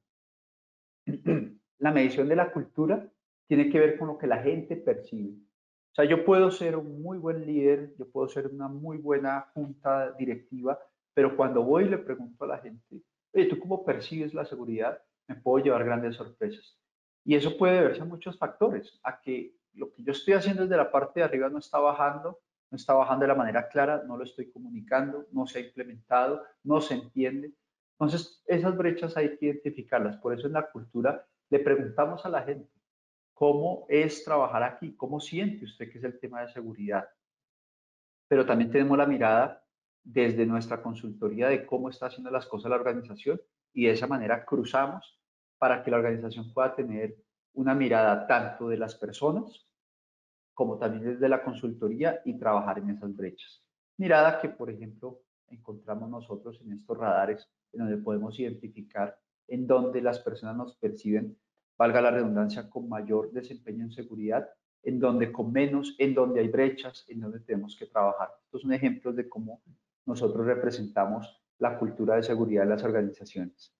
La medición de la cultura tiene que ver con lo que la gente percibe. O sea, yo puedo ser un muy buen líder, yo puedo ser una muy buena junta directiva, pero cuando voy y le pregunto a la gente, oye, ¿tú cómo percibes la seguridad? Me puedo llevar grandes sorpresas. Y eso puede deberse a muchos factores, a que lo que yo estoy haciendo desde la parte de arriba no está bajando de la manera clara, no lo estoy comunicando, no se ha implementado, no se entiende. Entonces, esas brechas hay que identificarlas. Por eso en la cultura le preguntamos a la gente, ¿cómo es trabajar aquí? ¿Cómo siente usted que es el tema de seguridad? Pero también tenemos la mirada desde nuestra consultoría de cómo está haciendo las cosas la organización y de esa manera cruzamos para que la organización pueda tener una mirada tanto de las personas como también desde la consultoría y trabajar en esas brechas. Mirada que, por ejemplo, encontramos nosotros en estos radares, en donde podemos identificar en dónde las personas nos perciben, valga la redundancia, con mayor desempeño en seguridad, en donde con menos, en donde hay brechas, en donde tenemos que trabajar. Estos son ejemplos de cómo nosotros representamos la cultura de seguridad en las organizaciones.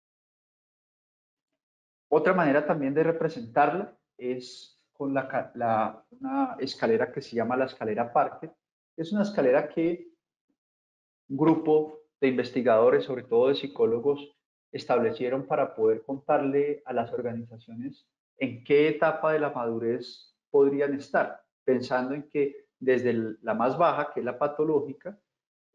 Otra manera también de representarla es con una escalera que se llama la escalera Parker. Es una escalera que un grupo de investigadores, sobre todo de psicólogos, establecieron para poder contarle a las organizaciones en qué etapa de la madurez podrían estar, pensando en que desde la más baja, que es la patológica,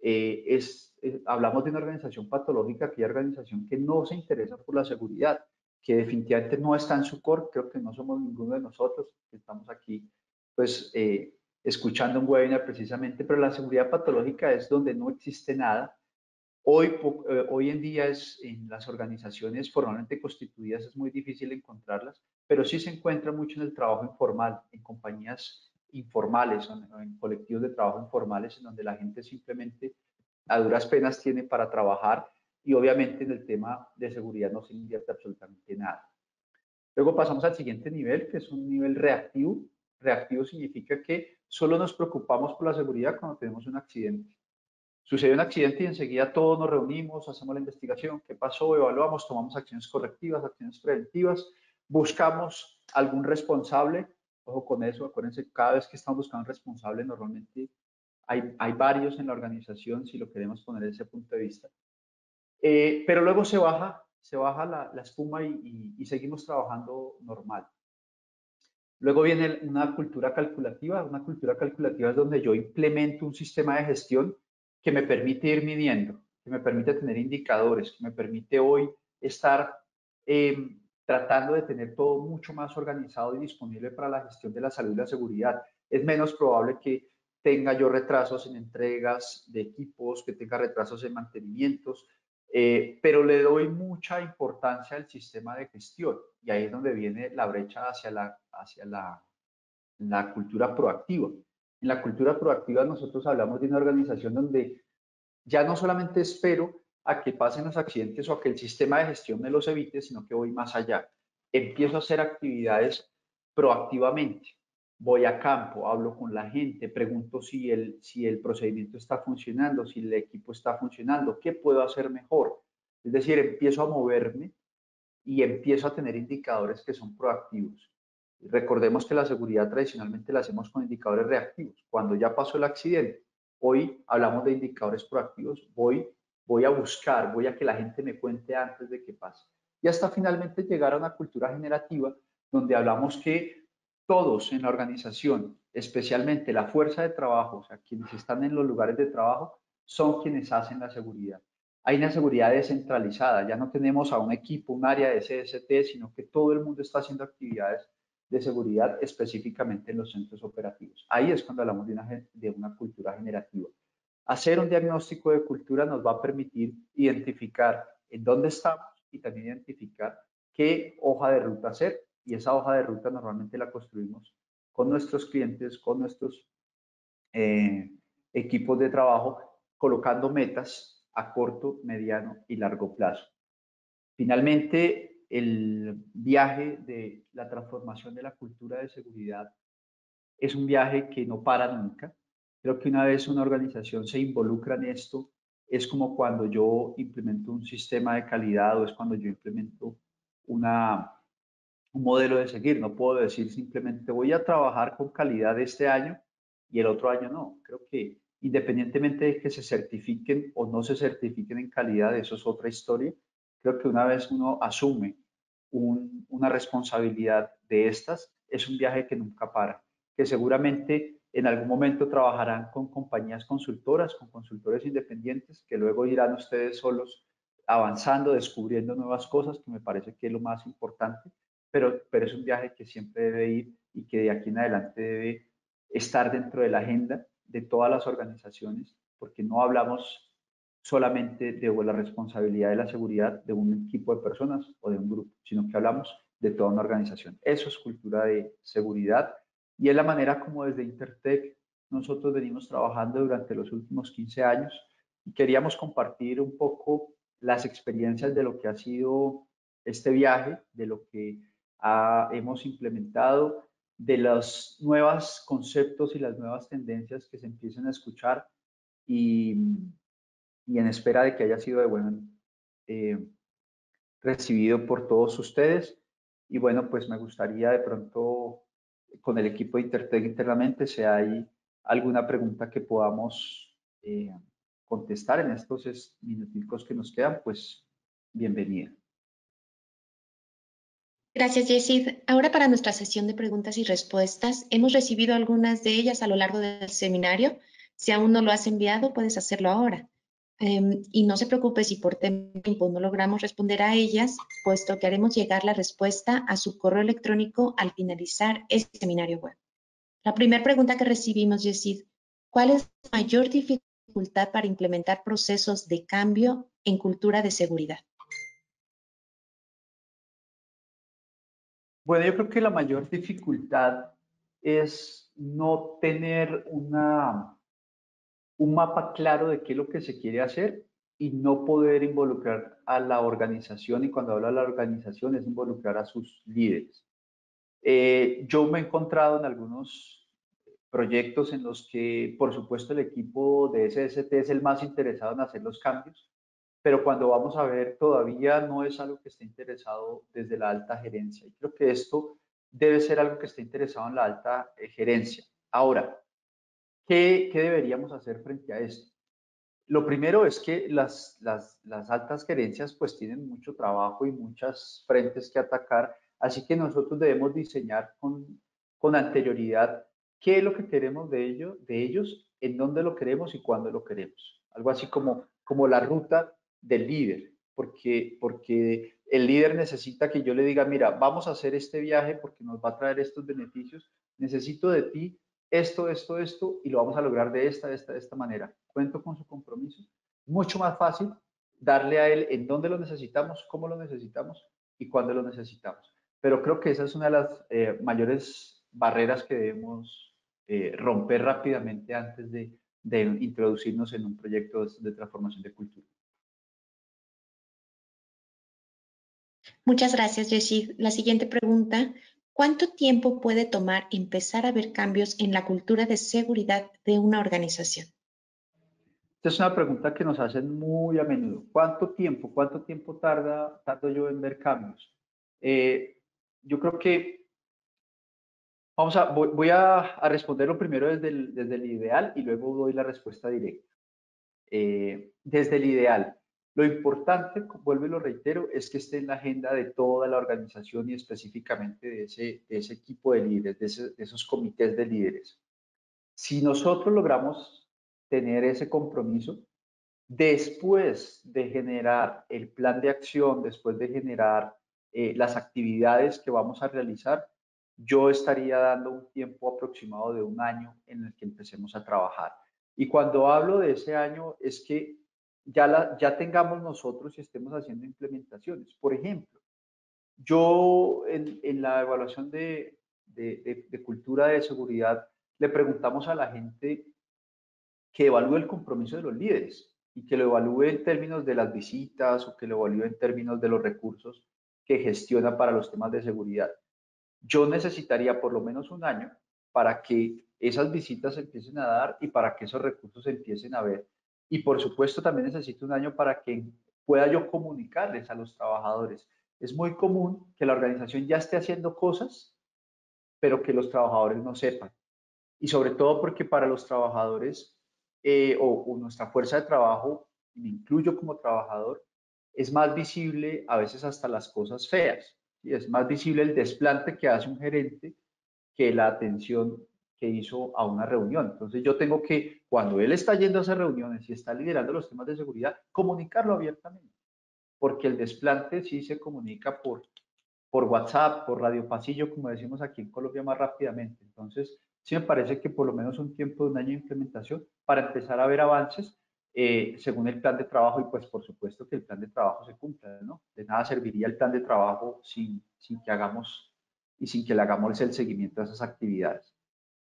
hablamos de una organización patológica, aquella organización que no se interesa por la seguridad, que definitivamente no está en su core. Creo que no somos ninguno de nosotros que estamos aquí, pues, escuchando un webinar precisamente, pero la seguridad patológica es donde no existe nada. Hoy en día en las organizaciones formalmente constituidas es muy difícil encontrarlas, pero sí se encuentra mucho en el trabajo informal, en compañías informales o en colectivos de trabajo informales, en donde la gente simplemente a duras penas tiene para trabajar, y obviamente en el tema de seguridad no se invierte absolutamente nada. Luego pasamos al siguiente nivel, que es un nivel reactivo. Reactivo significa que solo nos preocupamos por la seguridad cuando tenemos un accidente. Sucedió un accidente y enseguida todos nos reunimos, hacemos la investigación, qué pasó, evaluamos, tomamos acciones correctivas, acciones preventivas, buscamos algún responsable. Ojo con eso, acuérdense, cada vez que estamos buscando un responsable, normalmente hay varios en la organización, si lo queremos poner desde ese punto de vista. Pero luego se baja la espuma y seguimos trabajando normal. Luego viene una cultura calculativa. Una cultura calculativa es donde yo implemento un sistema de gestión que me permite ir midiendo, que me permite tener indicadores, que me permite hoy estar tratando de tener todo mucho más organizado y disponible para la gestión de la salud y la seguridad. Es menos probable que tenga yo retrasos en entregas de equipos, que tenga retrasos en mantenimientos, pero le doy mucha importancia al sistema de gestión, y ahí es donde viene la brecha hacia la cultura proactiva. En la cultura proactiva nosotros hablamos de una organización donde ya no solamente espero a que pasen los accidentes o a que el sistema de gestión me los evite, sino que voy más allá. Empiezo a hacer actividades proactivamente. Voy a campo, hablo con la gente, pregunto si el procedimiento está funcionando, si el equipo está funcionando, qué puedo hacer mejor. Es decir, empiezo a moverme y empiezo a tener indicadores que son proactivos. Recordemos que la seguridad tradicionalmente la hacemos con indicadores reactivos. Cuando ya pasó el accidente, hoy hablamos de indicadores proactivos. Voy a buscar, voy a que la gente me cuente antes de que pase. Y hasta finalmente llegar a una cultura generativa donde hablamos que todos en la organización, especialmente la fuerza de trabajo, o sea, quienes están en los lugares de trabajo, son quienes hacen la seguridad. Hay una seguridad descentralizada, ya no tenemos a un equipo, un área de CST, sino que todo el mundo está haciendo actividades de seguridad específicamente en los centros operativos. Ahí es cuando hablamos de una cultura generativa. Hacer un diagnóstico de cultura nos va a permitir identificar en dónde estamos y también identificar qué hoja de ruta hacer, y esa hoja de ruta normalmente la construimos con nuestros clientes, con nuestros equipos de trabajo, colocando metas a corto, mediano y largo plazo. Finalmente, el viaje de la transformación de la cultura de seguridad es un viaje que no para nunca. Creo que una vez una organización se involucra en esto, es como cuando yo implemento un sistema de calidad, o es cuando yo implemento un modelo de seguir. No puedo decir simplemente voy a trabajar con calidad este año y el otro año no. Creo que independientemente de que se certifiquen o no se certifiquen en calidad, eso es otra historia. Creo que una vez uno asume una responsabilidad de estas, es un viaje que nunca para, que seguramente en algún momento trabajarán con compañías consultoras, con consultores independientes, que luego irán ustedes solos avanzando, descubriendo nuevas cosas, que me parece que es lo más importante, pero es un viaje que siempre debe ir y que de aquí en adelante debe estar dentro de la agenda de todas las organizaciones, porque no hablamos solamente de la responsabilidad de la seguridad de un equipo de personas o de un grupo, sino que hablamos de toda una organización. Eso es cultura de seguridad, y es la manera como desde Intertech nosotros venimos trabajando durante los últimos 15 años, y queríamos compartir un poco las experiencias de lo que ha sido este viaje, de lo que hemos implementado, de los nuevos conceptos y las nuevas tendencias que se empiezan a escuchar, y en espera de que haya sido de buen recibido por todos ustedes. Y bueno, pues me gustaría de pronto con el equipo de Intertech internamente, si hay alguna pregunta que podamos contestar en estos minuticos que nos quedan, pues bienvenida. Gracias, Yesid. Ahora para nuestra sesión de preguntas y respuestas, hemos recibido algunas de ellas a lo largo del seminario. Si aún no lo has enviado, puedes hacerlo ahora. Y no se preocupe si por tiempo no logramos responder a ellas, puesto que haremos llegar la respuesta a su correo electrónico al finalizar este seminario web. La primera pregunta que recibimos, Yesid, ¿cuál es la mayor dificultad para implementar procesos de cambio en cultura de seguridad? Bueno, yo creo que la mayor dificultad es no tener un mapa claro de qué es lo que se quiere hacer y no poder involucrar a la organización. Y cuando hablo de la organización es involucrar a sus líderes. Yo me he encontrado en algunos proyectos en los que, por supuesto, el equipo de SST es el más interesado en hacer los cambios, pero cuando vamos a ver, todavía no es algo que esté interesado desde la alta gerencia. Y creo que esto debe ser algo que esté interesado en la alta gerencia. Ahora, ¿qué deberíamos hacer frente a esto? Lo primero es que las altas gerencias pues tienen mucho trabajo y muchas frentes que atacar, así que nosotros debemos diseñar con anterioridad qué es lo que queremos de ellos, en dónde lo queremos y cuándo lo queremos. Algo así como la ruta del líder, porque el líder necesita que yo le diga, mira, vamos a hacer este viaje porque nos va a traer estos beneficios, necesito de ti esto, y lo vamos a lograr de esta manera. Cuento con su compromiso. Mucho más fácil darle a él en dónde lo necesitamos, cómo lo necesitamos y cuándo lo necesitamos. Pero creo que esa es una de las mayores barreras que debemos romper rápidamente antes de introducirnos en un proyecto de transformación de cultura. Muchas gracias, Yesid. La siguiente pregunta, ¿cuánto tiempo puede tomar empezar a ver cambios en la cultura de seguridad de una organización? Esta es una pregunta que nos hacen muy a menudo. ¿Cuánto tiempo tardo yo en ver cambios? Yo creo que voy a responderlo primero desde el ideal y luego doy la respuesta directa. Desde el ideal, lo importante, vuelvo y lo reitero, es que esté en la agenda de toda la organización y específicamente de ese equipo de líderes, de esos comités de líderes. Si nosotros logramos tener ese compromiso, después de generar el plan de acción, después de generar las actividades que vamos a realizar, yo estaría dando un tiempo aproximado de un año en el que empecemos a trabajar. Y cuando hablo de ese año es que ya tengamos nosotros y estemos haciendo implementaciones. Por ejemplo, yo en la evaluación de cultura de seguridad le preguntamos a la gente que evalúe el compromiso de los líderes y que lo evalúe en términos de las visitas o que lo evalúe en términos de los recursos que gestiona para los temas de seguridad. Yo necesitaría por lo menos un año para que esas visitas se empiecen a dar y para que esos recursos se empiecen a ver. Y por supuesto también necesito un año para que pueda yo comunicarles a los trabajadores. Es muy común que la organización ya esté haciendo cosas, pero que los trabajadores no sepan. Y sobre todo porque para los trabajadores o nuestra fuerza de trabajo, me incluyo como trabajador, es más visible a veces hasta las cosas feas. Y es más visible el desplante que hace un gerente que la atención que hizo a una reunión. Entonces yo tengo que, cuando él está yendo a esas reuniones y está liderando los temas de seguridad, comunicarlo abiertamente, porque el desplante sí se comunica por WhatsApp, por radio pasillo, como decimos aquí en Colombia, más rápidamente. Entonces, sí me parece que por lo menos un tiempo de un año de implementación para empezar a ver avances según el plan de trabajo y pues por supuesto que el plan de trabajo se cumpla, ¿no? De nada serviría el plan de trabajo sin que hagamos y sin que le hagamos el seguimiento a esas actividades.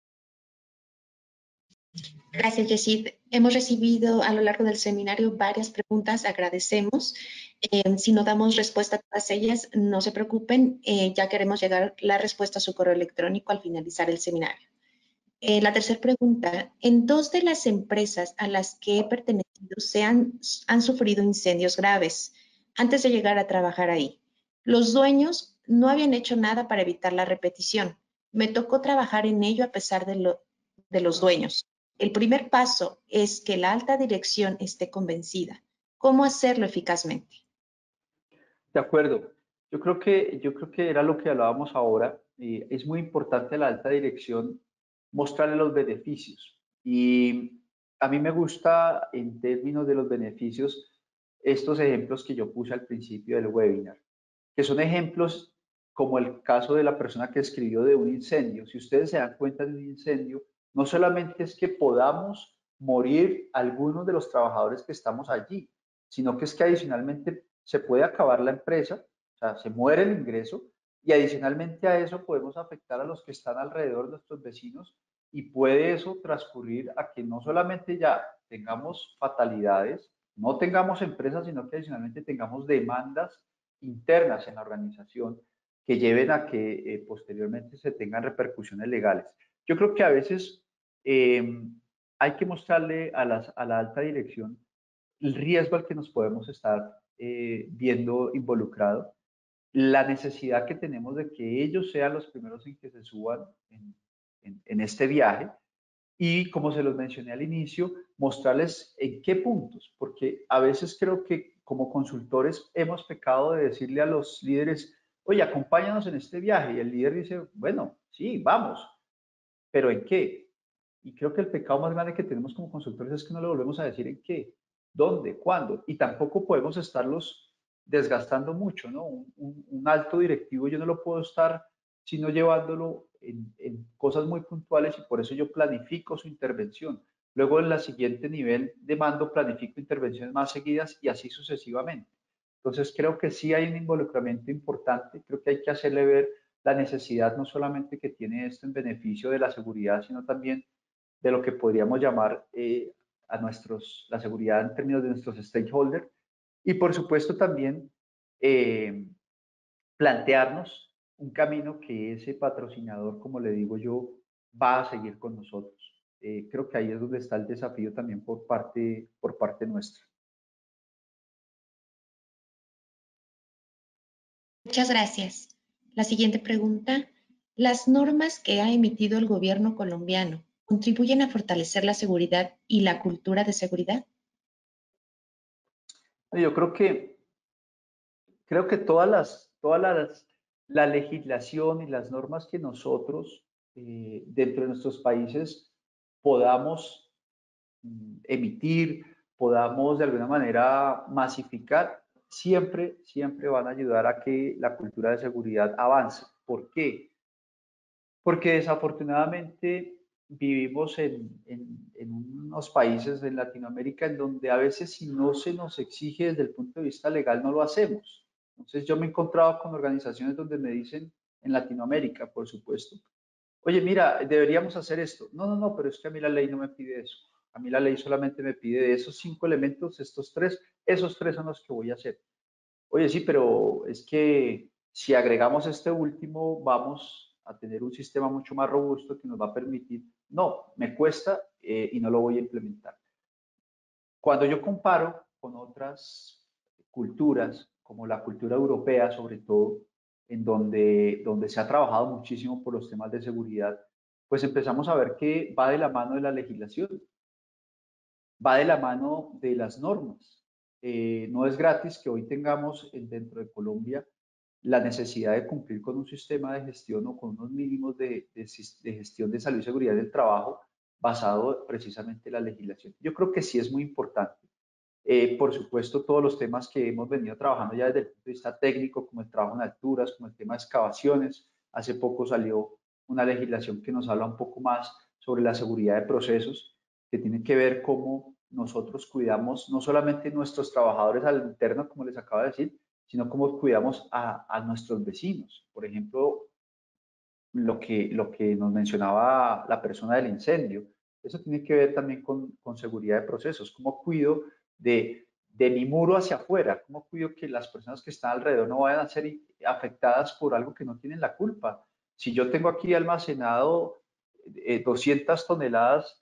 Gracias, Yesid. Hemos recibido a lo largo del seminario varias preguntas, agradecemos. Si no damos respuesta a todas ellas, no se preocupen, ya queremos llegar la respuesta a su correo electrónico al finalizar el seminario. La tercera pregunta, en dos de las empresas a las que he pertenecido han sufrido incendios graves antes de llegar a trabajar ahí. Los dueños no habían hecho nada para evitar la repetición. Me tocó trabajar en ello a pesar de los dueños. El primer paso es que la alta dirección esté convencida. ¿Cómo hacerlo eficazmente? De acuerdo. Yo creo que era lo que hablábamos ahora. Es muy importante a la alta dirección mostrarle los beneficios. Y a mí me gusta en términos de los beneficios estos ejemplos que yo puse al principio del webinar, que son ejemplos como el caso de la persona que escribió de un incendio. Si ustedes se dan cuenta de un incendio, no solamente es que podamos morir algunos de los trabajadores que estamos allí, sino que es que adicionalmente se puede acabar la empresa, o sea, se muere el ingreso y adicionalmente a eso podemos afectar a los que están alrededor de nuestros vecinos y puede eso transcurrir a que no solamente ya tengamos fatalidades, no tengamos empresas, sino que adicionalmente tengamos demandas internas en la organización que lleven a que posteriormente se tengan repercusiones legales. Yo creo que a veces hay que mostrarle a la alta dirección el riesgo al que nos podemos estar viendo involucrado, la necesidad que tenemos de que ellos sean los primeros en que se suban en este viaje y, como se los mencioné al inicio, mostrarles en qué puntos, porque a veces creo que como consultores hemos pecado de decirle a los líderes, oye, acompáñanos en este viaje, y el líder dice, bueno, sí, vamos, pero ¿en qué? Y creo que el pecado más grande que tenemos como consultores es que no le volvemos a decir en qué, dónde, cuándo, y tampoco podemos estarlos desgastando mucho, ¿no? Un alto directivo yo no lo puedo estar sino llevándolo en cosas muy puntuales y por eso yo planifico su intervención. Luego en la siguiente nivel de mando planifico intervenciones más seguidas y así sucesivamente. Entonces creo que sí hay un involucramiento importante, creo que hay que hacerle ver la necesidad no solamente que tiene esto en beneficio de la seguridad, sino también de lo que podríamos llamar la seguridad en términos de nuestros stakeholders y por supuesto también eh, plantearnos un camino que ese patrocinador, como le digo yo, va a seguir con nosotros. Creo que ahí es donde está el desafío también por parte nuestra. Muchas gracias. La siguiente pregunta. ¿Las normas que ha emitido el gobierno colombiano contribuyen a fortalecer la seguridad y la cultura de seguridad? Yo creo que la legislación y las normas que nosotros dentro de nuestros países podamos emitir, podamos de alguna manera masificar, siempre van a ayudar a que la cultura de seguridad avance. ¿Por qué? Porque desafortunadamente vivimos en unos países en Latinoamérica en donde a veces si no se nos exige desde el punto de vista legal no lo hacemos. Entonces yo me he encontrado con organizaciones donde me dicen, en Latinoamérica por supuesto, oye, mira, deberíamos hacer esto. No, no, no, pero es que a mí la ley no me pide eso. A mí la ley solamente me pide de esos 5 elementos, estos 3, esos 3 son los que voy a hacer. Oye, sí, pero es que si agregamos este último, vamos a tener un sistema mucho más robusto que nos va a permitir. No, me cuesta y no lo voy a implementar. Cuando yo comparo con otras culturas, como la cultura europea sobre todo, donde se ha trabajado muchísimo por los temas de seguridad, pues empezamos a ver que va de la mano de la legislación, va de la mano de las normas. No es gratis que hoy tengamos dentro de Colombia la necesidad de cumplir con un sistema de gestión o con unos mínimos de gestión de salud y seguridad del trabajo basado precisamente en la legislación. Yo creo que sí es muy importante. Por supuesto, todos los temas que hemos venido trabajando ya desde el punto de vista técnico, como el trabajo en alturas, como el tema de excavaciones. Hace poco salió una legislación que nos habla un poco más sobre la seguridad de procesos, que tiene que ver cómo nosotros cuidamos no solamente nuestros trabajadores al interno, como les acabo de decir, sino cómo cuidamos a nuestros vecinos. Por ejemplo, lo que nos mencionaba la persona del incendio. Eso tiene que ver también con seguridad de procesos. ¿Cómo cuido de mi muro hacia afuera? ¿Cómo cuido que las personas que están alrededor no vayan a ser afectadas por algo que no tienen la culpa? Si yo tengo aquí almacenado 200 toneladas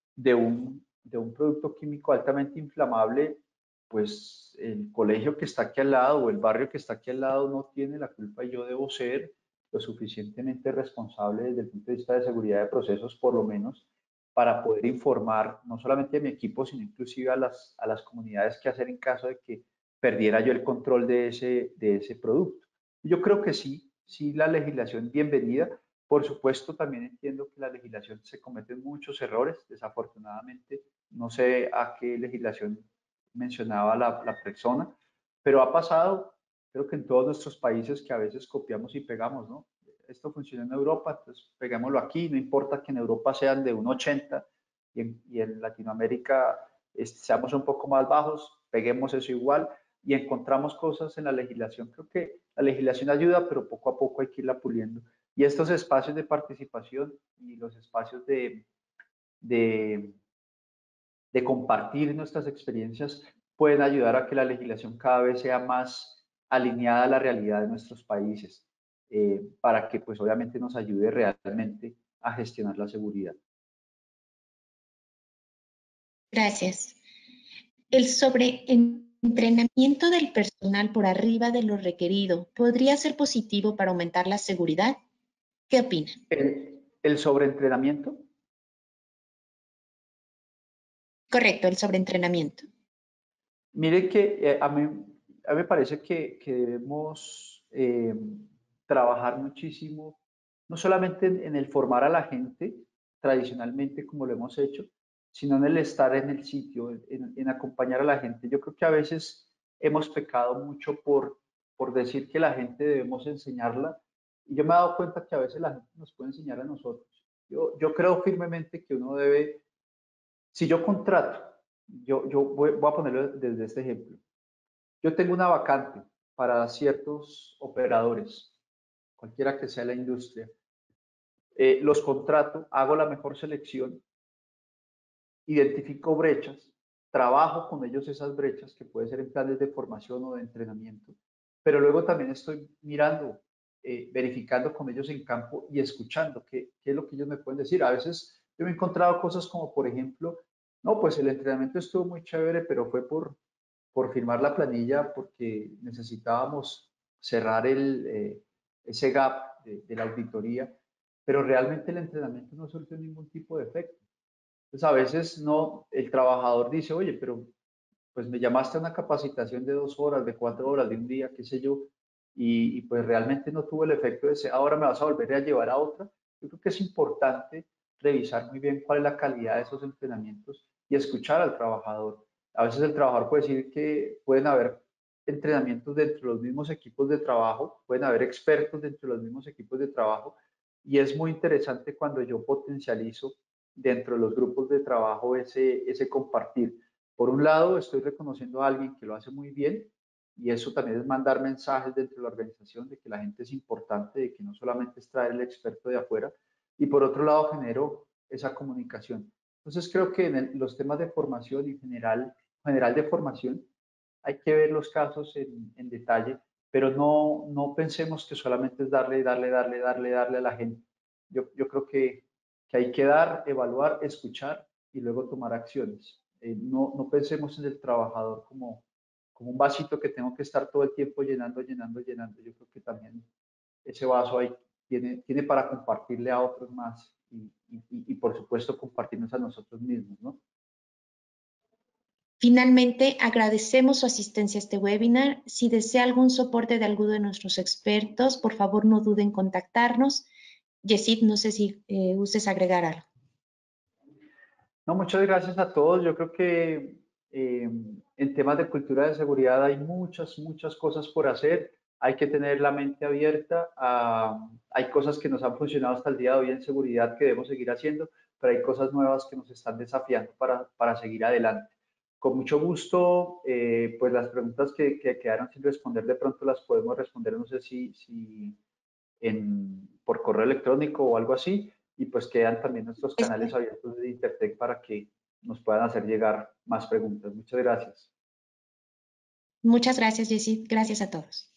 de un producto químico altamente inflamable, pues el colegio que está aquí al lado o el barrio que está aquí al lado no tiene la culpa y yo debo ser lo suficientemente responsable desde el punto de vista de seguridad de procesos, por lo menos, para poder informar no solamente a mi equipo, sino inclusive a las comunidades qué hacer en caso de que perdiera yo el control de ese producto. Yo creo que sí, sí la legislación bienvenida. Por supuesto, también entiendo que la legislación se cometen muchos errores, desafortunadamente No sé a qué legislación mencionaba la persona, pero ha pasado, creo que en todos nuestros países, que a veces copiamos y pegamos, ¿no? Esto funciona en Europa, entonces pegámoslo aquí, no importa que en Europa sean de 1,80 y en Latinoamérica seamos un poco más bajos, peguemos eso igual y encontramos cosas en la legislación. Creo que la legislación ayuda, pero poco a poco hay que irla puliendo. Y estos espacios de participación y los espacios de, de compartir nuestras experiencias pueden ayudar a que la legislación cada vez sea más alineada a la realidad de nuestros países, para que pues obviamente nos ayude realmente a gestionar la seguridad. Gracias. El sobreentrenamiento del personal por arriba de lo requerido podría ser positivo para aumentar la seguridad. ¿Qué opinan? El sobreentrenamiento. Correcto, el sobreentrenamiento. Mire que a mí me parece que debemos trabajar muchísimo, no solamente en el formar a la gente tradicionalmente como lo hemos hecho, sino en el estar en el sitio, en acompañar a la gente. Yo creo que a veces hemos pecado mucho por decir que la gente debemos enseñarla, y yo me he dado cuenta que a veces la gente nos puede enseñar a nosotros. Yo creo firmemente que uno debe, si yo contrato, yo voy a ponerlo desde este ejemplo. Yo tengo una vacante para ciertos operadores, cualquiera que sea la industria. Los contrato, hago la mejor selección, identifico brechas, trabajo con ellos esas brechas, que puede ser en planes de formación o de entrenamiento, pero luego también estoy mirando, verificando con ellos en campo y escuchando qué es lo que ellos me pueden decir. A veces yo me he encontrado cosas como, por ejemplo, no, pues el entrenamiento estuvo muy chévere, pero fue por firmar la planilla porque necesitábamos cerrar ese gap de la auditoría, pero realmente el entrenamiento no surgió ningún tipo de efecto. Entonces a veces no, el trabajador dice, oye, pero pues me llamaste a una capacitación de 2 horas, de 4 horas, de un día, qué sé yo, y pues realmente no tuvo el efecto de ese, ahora me vas a volver a llevar a otra. Yo creo que es importante revisar muy bien cuál es la calidad de esos entrenamientos y escuchar al trabajador. A veces el trabajador puede decir que pueden haber entrenamientos dentro de los mismos equipos de trabajo, pueden haber expertos dentro de los mismos equipos de trabajo, y es muy interesante cuando yo potencializo dentro de los grupos de trabajo ese compartir. Por un lado, estoy reconociendo a alguien que lo hace muy bien, y eso también es mandar mensajes dentro de la organización de que la gente es importante, de que no solamente es traer el experto de afuera, y por otro lado genero esa comunicación. Entonces creo que en los temas de formación y general de formación hay que ver los casos en detalle, pero no pensemos que solamente es darle a la gente. Yo creo que hay que dar, evaluar, escuchar y luego tomar acciones. No pensemos en el trabajador como un vasito que tengo que estar todo el tiempo llenando. Yo creo que también ese vaso ahí tiene para compartirle a otros más y por supuesto compartirnos a nosotros mismos, ¿no? Finalmente, agradecemos su asistencia a este webinar. Si desea algún soporte de alguno de nuestros expertos, por favor no duden en contactarnos. Yesid, no sé si gustes agregar algo. No, muchas gracias a todos. Yo creo que en temas de cultura de seguridad hay muchas cosas por hacer. Hay que tener la mente abierta. Hay cosas que nos han funcionado hasta el día de hoy en seguridad que debemos seguir haciendo, pero hay cosas nuevas que nos están desafiando para seguir adelante. Con mucho gusto, pues las preguntas que quedaron sin responder de pronto las podemos responder, no sé si por correo electrónico o algo así, y pues quedan también nuestros canales abiertos de Intertech para que nos puedan hacer llegar más preguntas. Muchas gracias. Muchas gracias, Yesid. Gracias a todos.